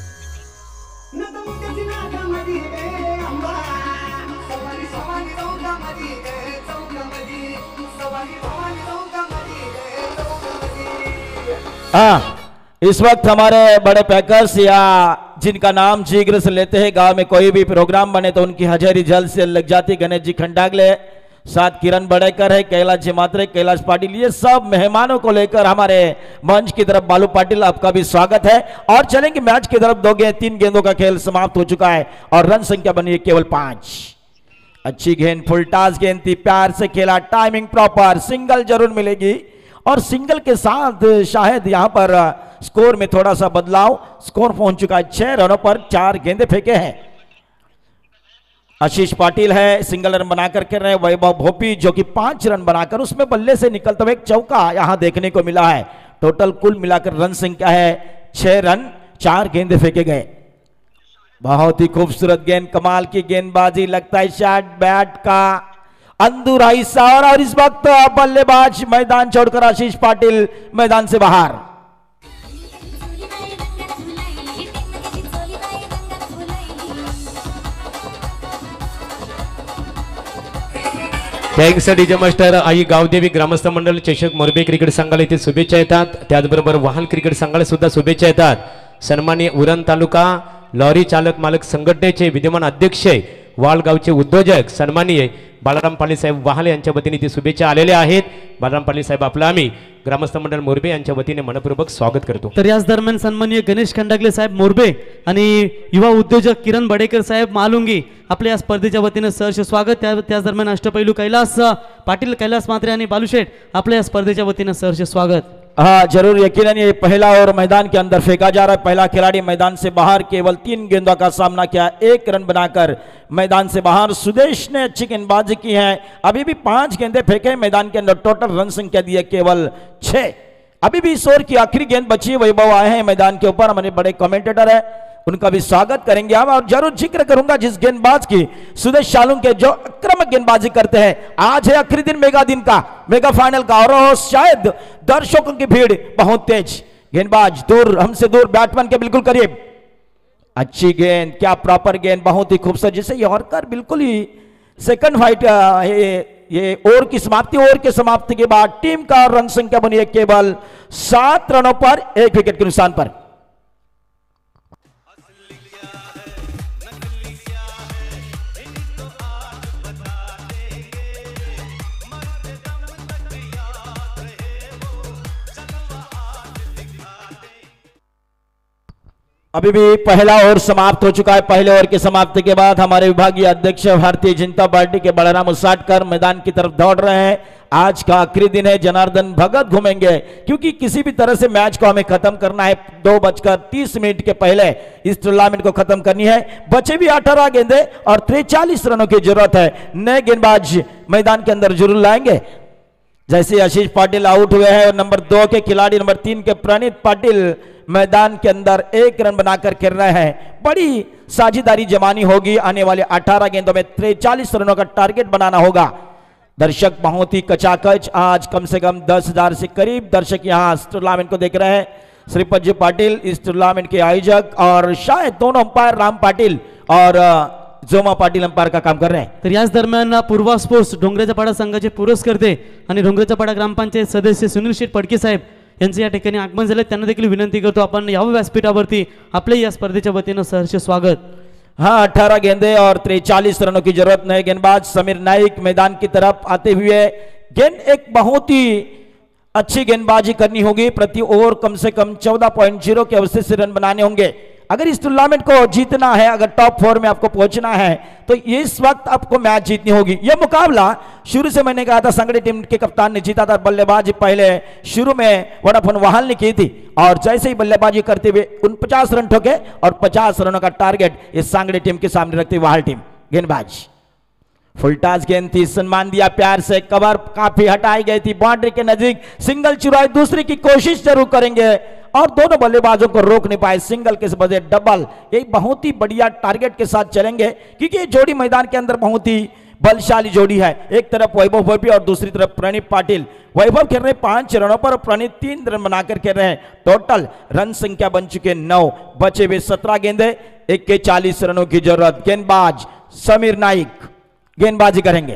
इस वक्त हमारे बड़े पैकर्स या जिनका नाम जिग्र से लेते हैं, गांव में कोई भी प्रोग्राम बने तो उनकी हाजिरी जल्द से लग जाती. गणेश जी खंडागले, साथ किरण बड़ेकर है, कैलाश जी मात्रे, कैलाश पाटिल, ये सब मेहमानों को लेकर हमारे मंच की तरफ बालू पाटिल, आपका भी स्वागत है. और चलेंगे मैच की तरफ. 3 गेंदों का खेल समाप्त हो चुका है और रन संख्या बनी है केवल 5. अच्छी गेंद, फुलटास गेंद थी, प्यार से खेला, टाइमिंग प्रॉपर, सिंगल जरूर मिलेगी और सिंगल के साथ शायद यहां पर स्कोर में थोड़ा सा बदलाव. स्कोर पहुंच चुका है 6 रनों पर, 4 गेंदे फेंके हैं. आशीष पाटिल है, सिंगल रन बनाकर कर रहे हैं. वैभव भोपी जो कि 5 रन बनाकर उसमें बल्ले से निकलते हुए एक चौका यहां देखने को मिला है. टोटल कुल मिलाकर रन संख्या है 6 रन, 4 गेंदे फेंके गए. बहुत ही खूबसूरत गेंद, कमाल की गेंदबाजी, लगता है शॉट बैट का अंदूरा हिस्सा. और इस वक्त बल्लेबाज मैदान छोड़कर आशीष पाटिल मैदान से बाहर. Thanks DJ master. आई गावदेवी ग्रामस्थ मंडळ चषक मोरबे क्रिकेट संघाला इथे शुभेच्छा येतात. त्याचबरोबर वाहन क्रिकेट संघाला सुद्धा शुभेच्छा येतात. सन्माननीय उरण तालुका लॉरी चालक मालक संघटनेचे विद्यमान अध्यक्ष, वाळगावचे उद्योजक सन्माननीय बाळाराम पाटील साहेब वाहले यांच्या वतीने ते शुभेच्छा आलेल्या आहेत. बाळाराम पाटील साहेब आपला आम्ही ग्रामस्थ मंडळ मोरबे यांच्या वतीने मनपूर्वक स्वागत करतो. तर याच दरम्यान सन्माननीय गणेश खंडागले साहेब मोरबे आणि युवा उद्योजक किरण बडेकर साहेब मालुंगी आपल्या या स्पर्धेच्या वतीने सहर्ष स्वागत. त्याच दरम्यान अष्टपैलू कैलास पाटील, कैलास मात्रे आणि बालूशेठ आपल्या या स्पर्धेच्या वतीने सहर्ष स्वागत. हाँ जरूर, यकीनन ये पहला और मैदान के अंदर फेंका जा रहा है. पहला खिलाड़ी मैदान से बाहर, केवल 3 गेंदों का सामना किया, 1 रन बनाकर मैदान से बाहर. सुदेश ने अच्छी गेंदबाजी की है, अभी भी 5 गेंदे फेंके मैदान के अंदर. टोटल रन संख्या दी है केवल 6. अभी भी इस ओवर की आखिरी गेंद बची. वैभव आए हैं मैदान के ऊपर, हमारे बड़े कमेंटेटर है, उनका भी स्वागत करेंगे हम. और जरूर जिक्र करूंगा जिस गेंदबाज की, सुदेश शालुंके, जो आक्रामक गेंदबाजी करते हैं. आज है आखिरी दिन मेगा दिन का, मेगा फाइनल का, और शायद दर्शकों की भीड़ बहुत तेज. गेंदबाज दूर, हमसे दूर, बैट्समैन के बिल्कुल करीब. अच्छी गेंद, क्या प्रॉपर गेंद, बहुत ही खूबसूरत, जिसे यॉर्कर बिल्कुल ही सेकंड फाइट. ये ओवर की समाप्ति, ओवर की समाप्ति के बाद टीम का रन संख्या बनी है केवल 7 रनों पर, 1 विकेट के नुकसान पर. अभी भी पहला ओवर समाप्त हो चुका है। पहले ओवर की समाप्ति के बाद हमारे विभागीय अध्यक्ष भारतीय जनता पार्टी के बलराम उसाटकर मैदान की तरफ दौड़ रहे हैं। आज का आखिरी दिन है, जनार्दन भगत घूमेंगे क्योंकि किसी भी तरह से मैच को हमें खत्म करना है। 2:30 के पहले इस टूर्नामेंट को खत्म करनी है। बचे भी 18 गेंदे और 43 रनों की जरूरत है। नए गेंदबाज मैदान के अंदर जरूर लाएंगे। जैसे आशीष पाटिल आउट हुए हैं और नंबर 2 के खिलाड़ी नंबर 3 के प्रणीत पाटिल मैदान के अंदर 1 रन बनाकर खेल रहे हैं। बड़ी साझेदारी जमानी होगी। आने वाले 18 गेंदों में 43 रनों का टारगेट बनाना होगा। दर्शक बहुत ही कचाकच, आज कम से कम 10,000 से करीब दर्शक यहां इस टूर्नामेंट को देख रहे हैं। श्रीपत जी पाटिल इस टूर्नामेंट के आयोजक और शायद दोनों अंपायर राम पाटिल और जोमा पाटील अंपायर का काम कर रहे हैं। तर याच दरम्यान पूर्वा स्पोर्ट्स डोंगरेचा पाडा संघाचे पुरस्कर्ते आणि डोंगरेचा पाडा ग्रामपंचायत सदस्य सुनील शेठ पडके साहेब यांचे या ठिकाणी आगमन झाले। त्यांना देखील विनंती करतो आपण यावं व्यासपीठावरती आपले या स्पर्धेच्या वतीनं सहर्ष स्वागत। हाँ, 18 गेंदे और 43 रनों की जरूरत। नए गेंदबाज समीर नाइक मैदान की तरफ आते हुए गेंद एक बहुत ही अच्छी गेंदबाजी करनी होगी। प्रति ओवर कम से कम 14.0 के अवसर से रन बनाने होंगे। अगर इस टूर्नामेंट को जीतना है, अगर टॉप 4 में आपको पहुंचना है तो इस वक्त आपको मैच जीतनी होगी। यह मुकाबला शुरू से मैंने कहा था संगठन टीम के कप्तान ने जीता था। बल्लेबाजी पहले शुरू में वोडाफोन वाहल ने की थी और जैसे ही बल्लेबाजी करते हुए 49 रन ठोके और 50 रनों का टारगेट इस सांगड़े टीम के सामने रखती वाहल टीम। गेंदबाज फुलटास गेंद थी, सम्मान दिया प्यार से, कवर काफी हटाई गई थी, बाउंड्री के नजदीक सिंगल चुराई, दूसरी की कोशिश जरूर करेंगे और दोनों बल्लेबाजों को रोक नहीं पाए। सिंगल के बजाय डबल, एक बहुत ही बढ़िया टारगेट के साथ चलेंगे क्योंकि ये जोड़ी मैदान के अंदर बहुत ही बलशाली जोड़ी है। एक तरफ वैभव भोपी और दूसरी तरफ प्रणीत पाटिल। वैभव खेल रहे 5 रनों पर, प्रणीत 3 रन बनाकर खेल रहे हैं। टोटल रन संख्या बन चुके 9, बचे हुए 17 गेंदे, 41 रनों की जरूरत। गेंदबाज समीर नाइक गेंदबाजी करेंगे।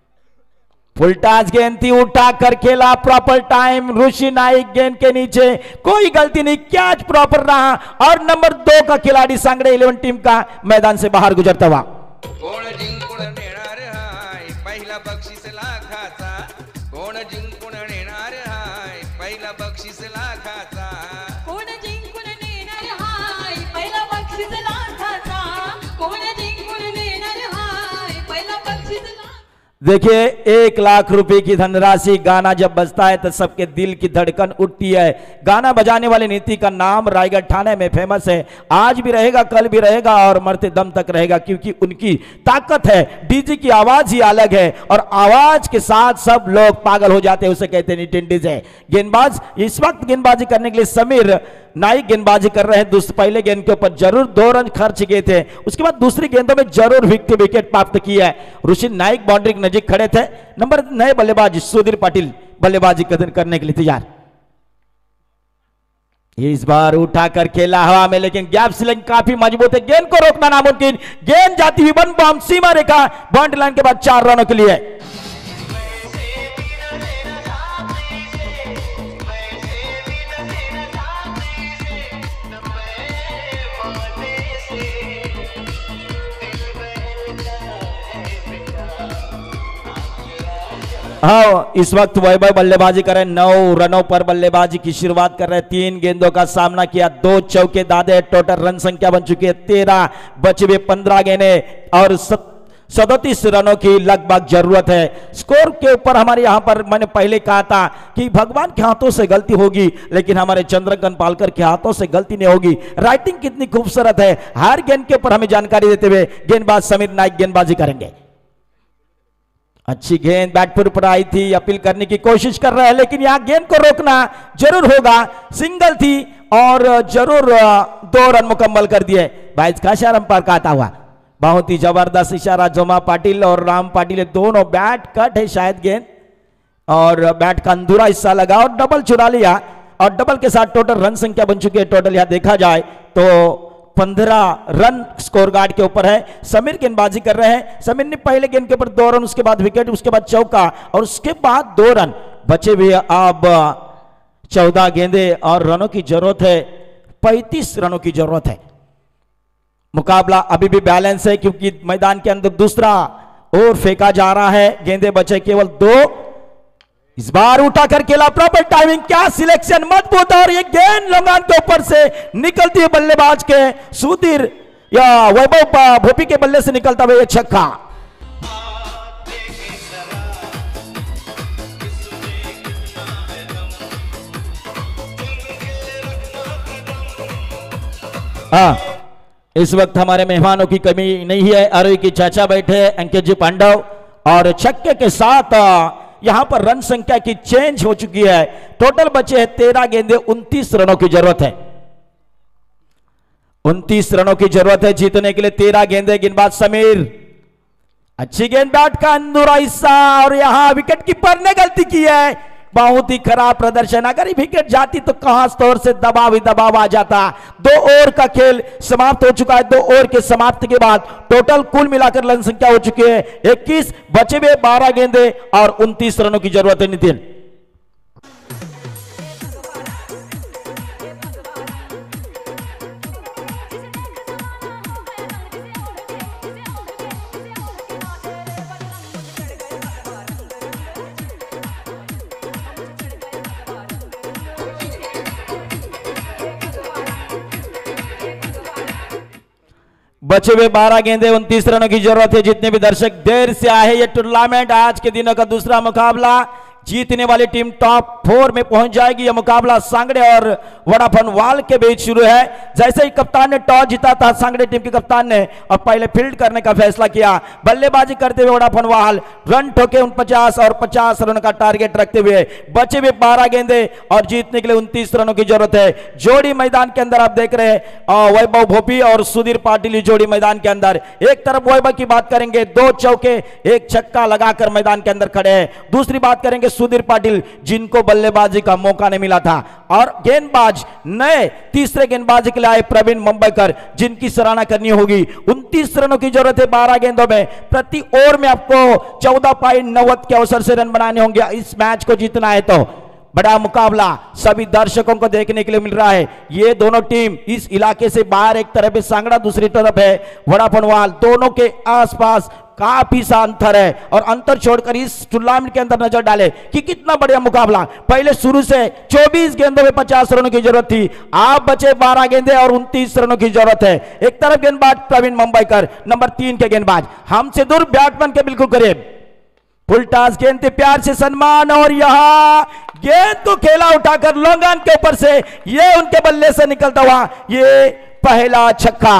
फुलटास गेंद थी, उठा कर खेला, प्रॉपर टाइम। ऋषि नाइक गेंद के नीचे, कोई गलती नहीं, कैच प्रॉपर रहा और नंबर 2 का खिलाड़ी सांगड़े 11 टीम का मैदान से बाहर गुजरता हुआ। कोण जिंकून नेणार हाय पहिला बक्षीस लाखाचा, कोण जिंकून नेणार हाय पहिला बक्षीस लाखाचा, कोण जिंकून नेणार हाय पहिला बक्षीस लाखाचा, कोण जिंकून नेणार हाय पहिला बक्षीस लाखाचा। देखिए 1 लाख रुपए की धनराशि, गाना जब बजता है तो सबके दिल की धड़कन उठती है। गाना बजाने वाले नीति का नाम रायगढ़ थाने में फेमस है। आज भी रहेगा, कल भी रहेगा और मरते दम तक रहेगा क्योंकि उनकी ताकत है। डीजे की आवाज ही अलग है और आवाज के साथ सब लोग पागल हो जाते हैं, उसे कहते हैं नितिन डीजे। गेंदबाज इस वक्त गेंदबाजी करने के लिए समीर नाइक गेंदबाजी कर रहे हैं। पहले गेंद के ऊपर जरूर 2 रन खर्च किए थे, उसके बाद दूसरी गेंदों में जरूर विकेट प्राप्त की है। ऋषि नाइक बाउंड्री के नजीक खड़े थे। नंबर नए बल्लेबाज सुधीर पाटिल बल्लेबाजी करने के लिए तैयार। इस बार उठाकर खेला हवा में, लेकिन गैप सीलिंग काफी मजबूत है, गेंद को रोकना नामुमकिन। गेंद जाती हुई 1 बाउंड सीमा रेखा, बाउंड्री लाइन के बाद 4 रनों के लिए। हाँ, इस वक्त वैभव बल्लेबाजी कर रहे हैं। 9 रनों पर बल्लेबाजी की शुरुआत कर रहे हैं। 3 गेंदों का सामना किया, 2 चौके दादे। टोटल रन संख्या बन चुकी है 13, बचे हुए 15 गेंदे और 37 रनों की लगभग जरूरत है। स्कोर के ऊपर हमारे यहाँ पर मैंने पहले कहा था कि भगवान के हाथों से गलती होगी, लेकिन हमारे चंद्रकांत पालकर के हाथों से गलती नहीं होगी। राइटिंग कितनी खूबसूरत है, हर गेंद के ऊपर हमें जानकारी देते हुए गेंदबाज समीर नाइक गेंदबाजी करेंगे। अच्छी गेंद बैटपुर पर आई थी, अपील करने की कोशिश कर रहे हैं, लेकिन यहां गेंद को रोकना जरूर होगा। सिंगल थी और जरूर 2 रन मुकम्मल कर दिए। 22 का इशारा अंपायर का आता हुआ, बहुत ही जबरदस्त इशारा। जोमा पाटिल और राम पाटिल दोनों बैट कट है शायद गेंद, और बैट का अंधूरा हिस्सा लगा और डबल चुरा लिया और डबल के साथ टोटल रन संख्या बन चुकी है। टोटल यहां देखा जाए तो 15 रन स्कोर गार्ड के ऊपर है। समीर गेंदबाजी कर रहे हैं। समीर ने पहले गेंद के ऊपर 2 रन, उसके बाद विकेट, उसके बाद चौका और उसके बाद 2 रन। बचे हुए अब 14 गेंदे और रनों की जरूरत है, 35 रनों की जरूरत है। मुकाबला अभी भी बैलेंस है क्योंकि मैदान के अंदर दूसरा ओवर फेंका जा रहा है। गेंदे बचे केवल 2। इस बार उठाकर खेला, प्रॉपर टाइमिंग, क्या सिलेक्शन, मजबूत, और ये गेंद लोंगान के ऊपर से निकलती है बल्लेबाज के सुधीर या वैभव भोपी के बल्ले से निकलता हुआ ये छक्का। इस वक्त हमारे मेहमानों की कमी नहीं है। आरोही की चाचा बैठे अंकित जी पांडव, और छक्के के साथ यहां पर रन संख्या की चेंज हो चुकी है। टोटल बचे हैं 13 गेंदे, 29 रनों की जरूरत है। 29 रनों की जरूरत है जीतने के लिए। 13 गेंदे, गेंदबाज समीर, अच्छी गेंद, बैट का अंदरूनी हिस्सा, और यहां विकेट कीपर ने गलती की है, बहुत ही खराब प्रदर्शन। अगर विकेट जाती तो कहां स्तर से दबाव ही दबाव आ जाता। 2 ओवर का खेल समाप्त हो चुका है। 2 ओवर के समाप्ति के बाद टोटल कुल मिलाकर रन संख्या हो चुकी है 21, बचे हुए 12 गेंदे और 29 रनों की जरूरत है। नितिन, बचे हुए 12 गेंदे, 29 रनों की जरूरत है। जितने भी दर्शक देर से आए, ये टूर्नामेंट आज के दिनों का दूसरा मुकाबला, जीतने वाली टीम टॉप 4 में पहुंच जाएगी। यह मुकाबला सांगड़े और वोडाफोन वाल के बीच शुरू है। जैसे ही कप्तान ने टॉस जीता था, सांगड़े टीम के कप्तान ने, और पहले फील्ड करने का फैसला किया। बल्लेबाजी करते हुए वोडाफोन वाल रन ठोके 49 और 50 रन का टारगेट रखते हुए। बचे हुए 12 गेंदे और जीतने के लिए 29 रनों की जरूरत है। जोड़ी मैदान के अंदर आप देख रहे हैं, वैभव भोपी और सुधीर पाटिल जोड़ी मैदान के अंदर। एक तरफ वैभव की बात करेंगे, 2 चौके 1 छक्का लगाकर मैदान के अंदर खड़े हैं। दूसरी बात करेंगे सुधीर पाटिल, जिनको बल्लेबाजी का मौका नहीं मिला था। और गेंदबाज नए तीसरे गेंदबाजी के लिए आए प्रवीण मुंबईकर, जिनकी सराहना करनी होगी। 29 रनों की जरूरत है 12 गेंदों में। प्रति ओवर में आपको 14.90 के अवसर से रन बनाने होंगे। इस मैच को जीतना है तो बड़ा मुकाबला सभी दर्शकों को देखने के लिए मिल रहा है। ये दोनों टीम इस इलाके से बाहर, एक तरफ है सांगड़ा, दूसरी तरफ है वोडाफोन वाल। दोनों के आसपास काफी सा अंतर है, और अंतर छोड़कर इस टूर्नामेंट के अंदर नजर डाले कि कितना बढ़िया मुकाबला। पहले शुरू से 24 गेंदों में 50 रनों की जरूरत थी, आप बचे 12 गेंदे और 29 रनों की जरूरत है। एक तरफ गेंदबाज प्रवीण मुंबईकर, नंबर 3 के गेंदबाज, हमसे दूर बैट्समैन के बिल्कुल करीब। फुल टॉस गेंद पे प्यार से सम्मान, और यहां गेंद को खेला उठाकर लोंगान के ऊपर से, ये उनके बल्ले से निकलता हुआ ये पहला छक्का।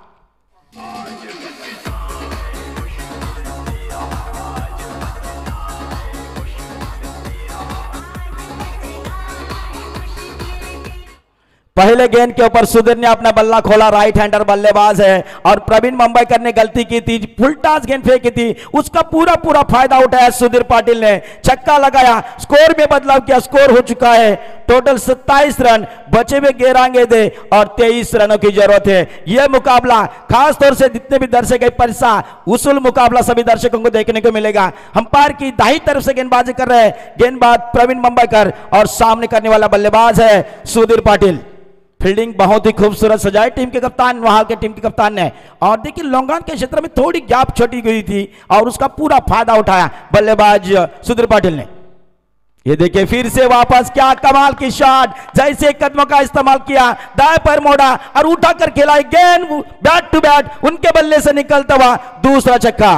पहले गेंद के ऊपर सुधीर ने अपना बल्ला खोला, राइट हैंडर बल्लेबाज है, और प्रवीण मुंबईकर ने गलती की थी, फुल टॉस गेंद फेंकी थी, उसका पूरा फायदा उठाया सुधीर पाटिल ने, छक्का लगाया, स्कोर में बदलाव किया। स्कोर हो चुका है टोटल 27 रन, बचे हुए 11 गेंदे और 23 रनों की जरूरत है। यह मुकाबला खासतौर से जितने भी दर्शक पैसा उसूल मुकाबला सभी दर्शकों को देखने को मिलेगा। अंपायर की दाहिनी तरफ से गेंदबाजी कर रहे हैं गेंदबाज प्रवीण मुंबईकर, और सामने करने वाला बल्लेबाज है सुधीर पाटिल। फील्डिंग बहुत ही खूबसूरत सजाए टीम के कप्तान, वहां के टीम के कप्तान ने। और देखिए लोंगान के क्षेत्र में थोड़ी गैप छोटी गई थी, और उसका पूरा फायदा उठाया बल्लेबाज सुधीर पाटिल ने। ये देखिए फिर से वापस, क्या कमाल की शॉट, जैसे कदमों का इस्तेमाल किया, दाएं पैर मोड़ा और उठाकर खेला गेंद, बैट टू बैट उनके बल्ले से निकलता हुआ दूसरा छक्का।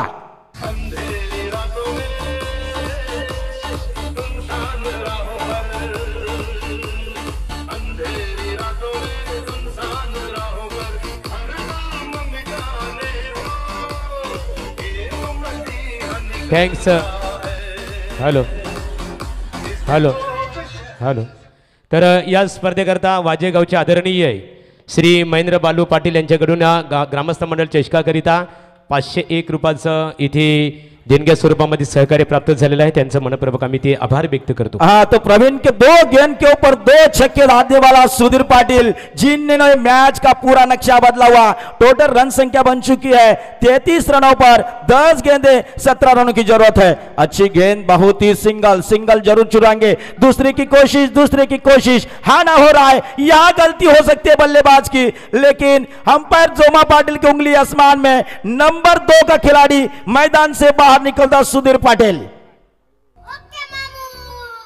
थँक्स. Hello hello hello. तर या स्पर्धेकरता वाजेगावचे आदरणीय श्री महेंद्र बालू पाटील यांच्याकडून ग्रामस्थ मंडळ चषकाकरिता 501 रुपयाचं इथे देणग्या स्वरूपामध्ये सहकार्य प्राप्त झालेलं आहे. त्यांचं मनपूर्वक आम्ही ते आभार व्यक्त करतो. हाँ, तो प्रवीण के 2 गेंद के ऊपर 2 छक्के डालने वाला सुधीर पाटिल, जिन्होंने मैच का पूरा नक्शा बदला हुआ। टोटल रन संख्या बन चुकी है 33 रनों पर, 10 गेंदे 17 रनों की जरूरत है। अच्छी गेंद, बहुत ही सिंगल जरूर चुराएंगे। दूसरे की कोशिश, हाँ ना हो रहा है, यहां गलती हो सकती है बल्लेबाज की, लेकिन अंपायर जोमा पाटिल की उंगली आसमान में। नंबर 2 का खिलाड़ी मैदान से बाहर निकलता सुधीर पाटिल।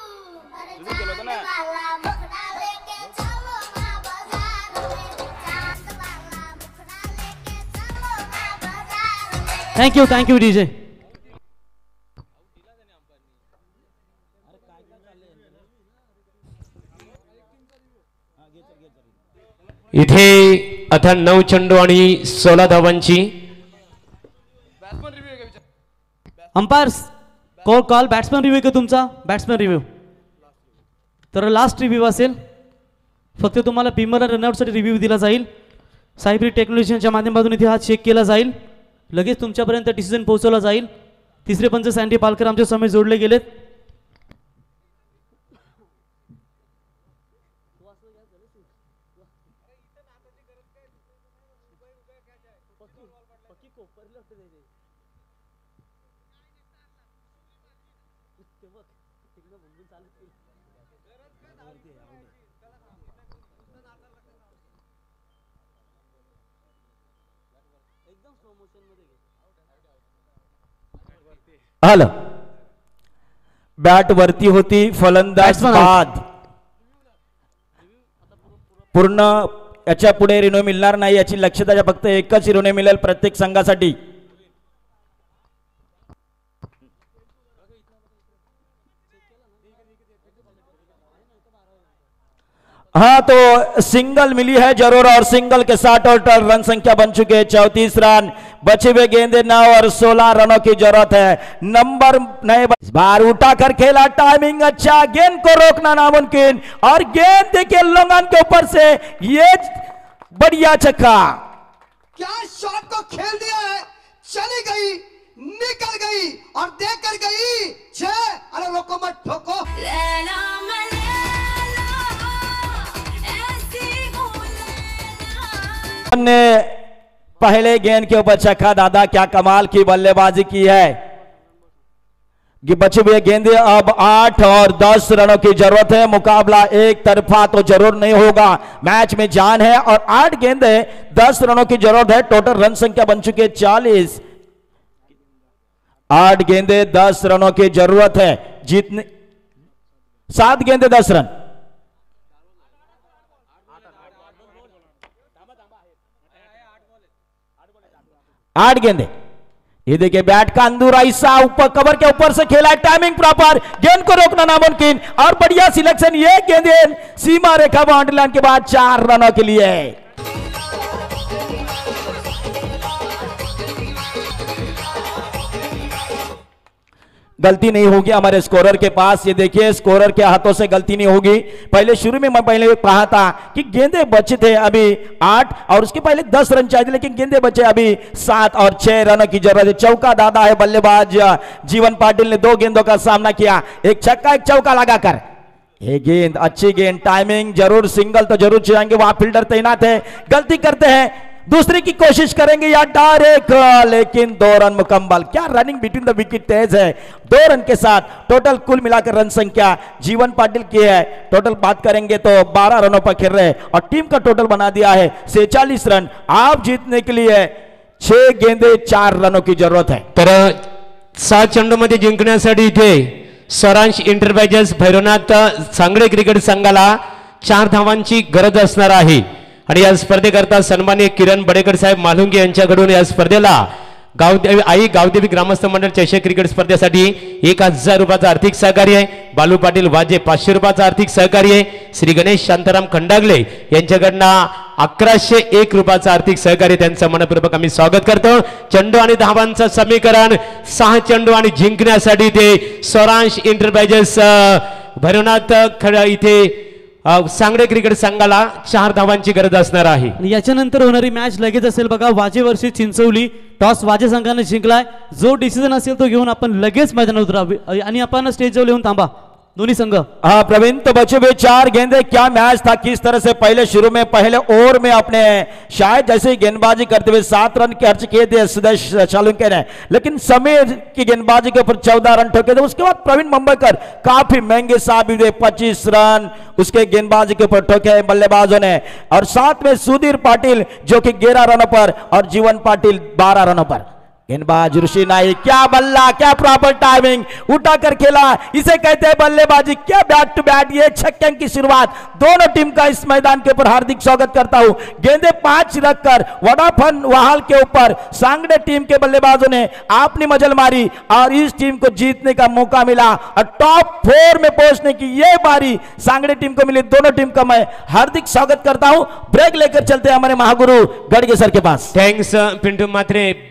Thank you DJ. इथे आता 9 चेंडू आणि 16 धावांची. अंपायर्स कॉल बॅट्समॅन रिव्ह्यू का तुमचा? Batsman review. तर लास्ट रिव्ह्यू असेल. फक्त तुम्हाला बिमर रनआउटसाठी रिव्ह्यू दिला जाईल. सायब्रिक टेक्नॉलॉजीच्या माध्यमातून इथे हा चेक केला जाईल. लगेच तुमच्यापर्यंत डिसिजन पोहोचवला जाईल. तिसरे पंच सँडी पालकर आमच्या समोर जोडले गेलेत. हल बॅट वरती होती, फलंदाज बाद. पूर्ण याच्या पुढे रिनो मिळणार नाही याची लक्षता. फक्त एकच रिनो मिळेल प्रत्येक संघासाठी. हाँ तो सिंगल मिली है जरूर और सिंगल के साथ टोटल रन संख्या बन चुके हैं 34 रन. बचे हुए गेंदे 9 और 16 रनों की जरूरत है. नंबर नए इस बार उठाकर खेला, टाइमिंग अच्छा, गेंद को रोकना नामुमकिन और गेंद देखिए लोंगान के ऊपर से ये बढ़िया छक्का. क्या शॉट को खेल दिया है, चली गई, निकल गई और देकर गई 6. अरे रोको मत, ठोको. ने पहले गेंद के ऊपर छक्का. दादा क्या कमाल की बल्लेबाजी की है. बचे हुए गेंदे अब 8 और 10 रनों की जरूरत है. मुकाबला एक तरफा तो जरूर नहीं होगा, मैच में जान है और 8 गेंदे 10 रनों की जरूरत है. टोटल रन संख्या बन चुकी है 40. 8 गेंदे 10 रनों की जरूरत है. जीतने 7 गेंदे 10 रन. 8 गेंदे. ये देखिए बैट का अंदूरा हिस्सा ऊपर कवर के ऊपर से खेला, टाइमिंग प्रॉपर, गेंद को रोकना नामुमकिन और बढ़िया सिलेक्शन. ये गेंदे सीमा रेखा बाउंड्री लाइन के बाद 4 रनों के लिए. गलती नहीं होगी हमारे स्कोरर के पास. ये देखिए स्कोरर के हाथों से गलती नहीं होगी. पहले शुरू में मैं पहले कहा था कि गेंदे बचे थे अभी 8 और उसके पहले 10 रन चाहिए, लेकिन गेंदे बचे अभी 7 और 6 रनों की जरूरत है. चौका दादा है बल्लेबाज जीवन पाटिल ने. 2 गेंदों का सामना किया, एक छक्का एक चौका लगाकर. ये गेंद अच्छी गेंद, टाइमिंग जरूर, सिंगल तो जरूर चाहेंगे. वहां फील्डर तैनात है, गलती करते हैं, दूसरे की कोशिश करेंगे या डायरेक्ट, लेकिन 2 रन मुकम्मल. क्या रनिंग बिटवीन द विकेट तेज है. 2 रन के साथ टोटल कुल मिलाकर रन संख्या जीवन पाटिल की है. टोटल बात करेंगे तो 12 रनों पर खेल रहे और टीम का टोटल बना दिया है 46 रन. आप जीतने के लिए 6 गेंदे 4 रनों की जरूरत है. तर 7 चेंडूमध्ये जिंकण्यासाठी इथे स्वरांश एंटरप्राइजेस भैरवनाथ सांगडे क्रिकेट संघाला 4 धावांची गरज असणार आहे. आणि या स्पर्धेकरता सन्माननीय किरण बडेकर साहेब मालुंगे यांच्याकडून या स्पर्धेला गावदेवी ग्रामस्थ मंडळ चषक क्रिकेट स्पर्धेसाठी 1000 रुपयाचं आर्थिक सहकार्य आहे. बालू पाटील वाजे 500 रुपयाचं आर्थिक सहकार्य आहे. श्री गणेश शांताराम खंडागले यांच्याकडनं 1101 रुपयाचं आर्थिक सहकार्य. त्यांचं मनपूर्वक आम्ही स्वागत करतो. चेंडू आणि धावांचं समीकरण 6 चेंडू आणि जिंकण्यासाठी ते स्वरांश एंटरप्राइजेस भैरवनाथ इथे सांगडे क्रिकेट संघाला 4 धावांची गरज असणार आहे. याच्यानंतर होणारी मॅच लगेच असेल बघा. वाजे वर्षी चिंचवली. टॉस वाजे संघाने जिंकलाय. जो डिसिजन असेल तो घेऊन आपण लगेच मैदानात उतरावे आणि आपण स्टेजवर येऊन थांबा दोनों संघ. हाँ प्रवीण, तो बचे हुए 4 गेंदे. क्या मैच था, किस तरह से पहले शुरू में पहले ओवर में अपने शायद जैसे ही गेंदबाजी करते हुए 7 रन खर्च किए थे सुदेश चालुक्य ने, लेकिन समीर की गेंदबाजी के ऊपर 14 रन ठोके थे. उसके बाद प्रवीण मुंबईकर काफी महंगे साबित हुए. 25 रन उसके गेंदबाजी के ऊपर ठोके बल्लेबाजों ने और साथ में सुधीर पाटिल जो कि 11 रनों पर और जीवन पाटिल 12 रनों पर. गेंदबाज ऋषि नाइक, क्या बल्ला, क्या प्रॉपर टाइमिंग, उठा कर खेला, इसे कहते हैं बल्लेबाजी। क्या बैट टू बैट, ये छक्के की शुरुआत। दोनों टीम का इस मैदान के ऊपर हार्दिक स्वागत करता हूं। गेंदे 5 रखकर वोडाफोन वाहल के ऊपर सांगड़े टीम के बल्लेबाजों ने अपनी मजल मारी और इस टीम को जीतने का मौका मिला और टॉप 4 में पहुंचने की ये बारी सांगड़े टीम को मिली। दोनों टीम का मैं हार्दिक स्वागत करता हूं। ब्रेक लेकर चलते हैं हमारे महागुरु गढ़गे सर के पास। थैंक्स पिंटू मात्रे।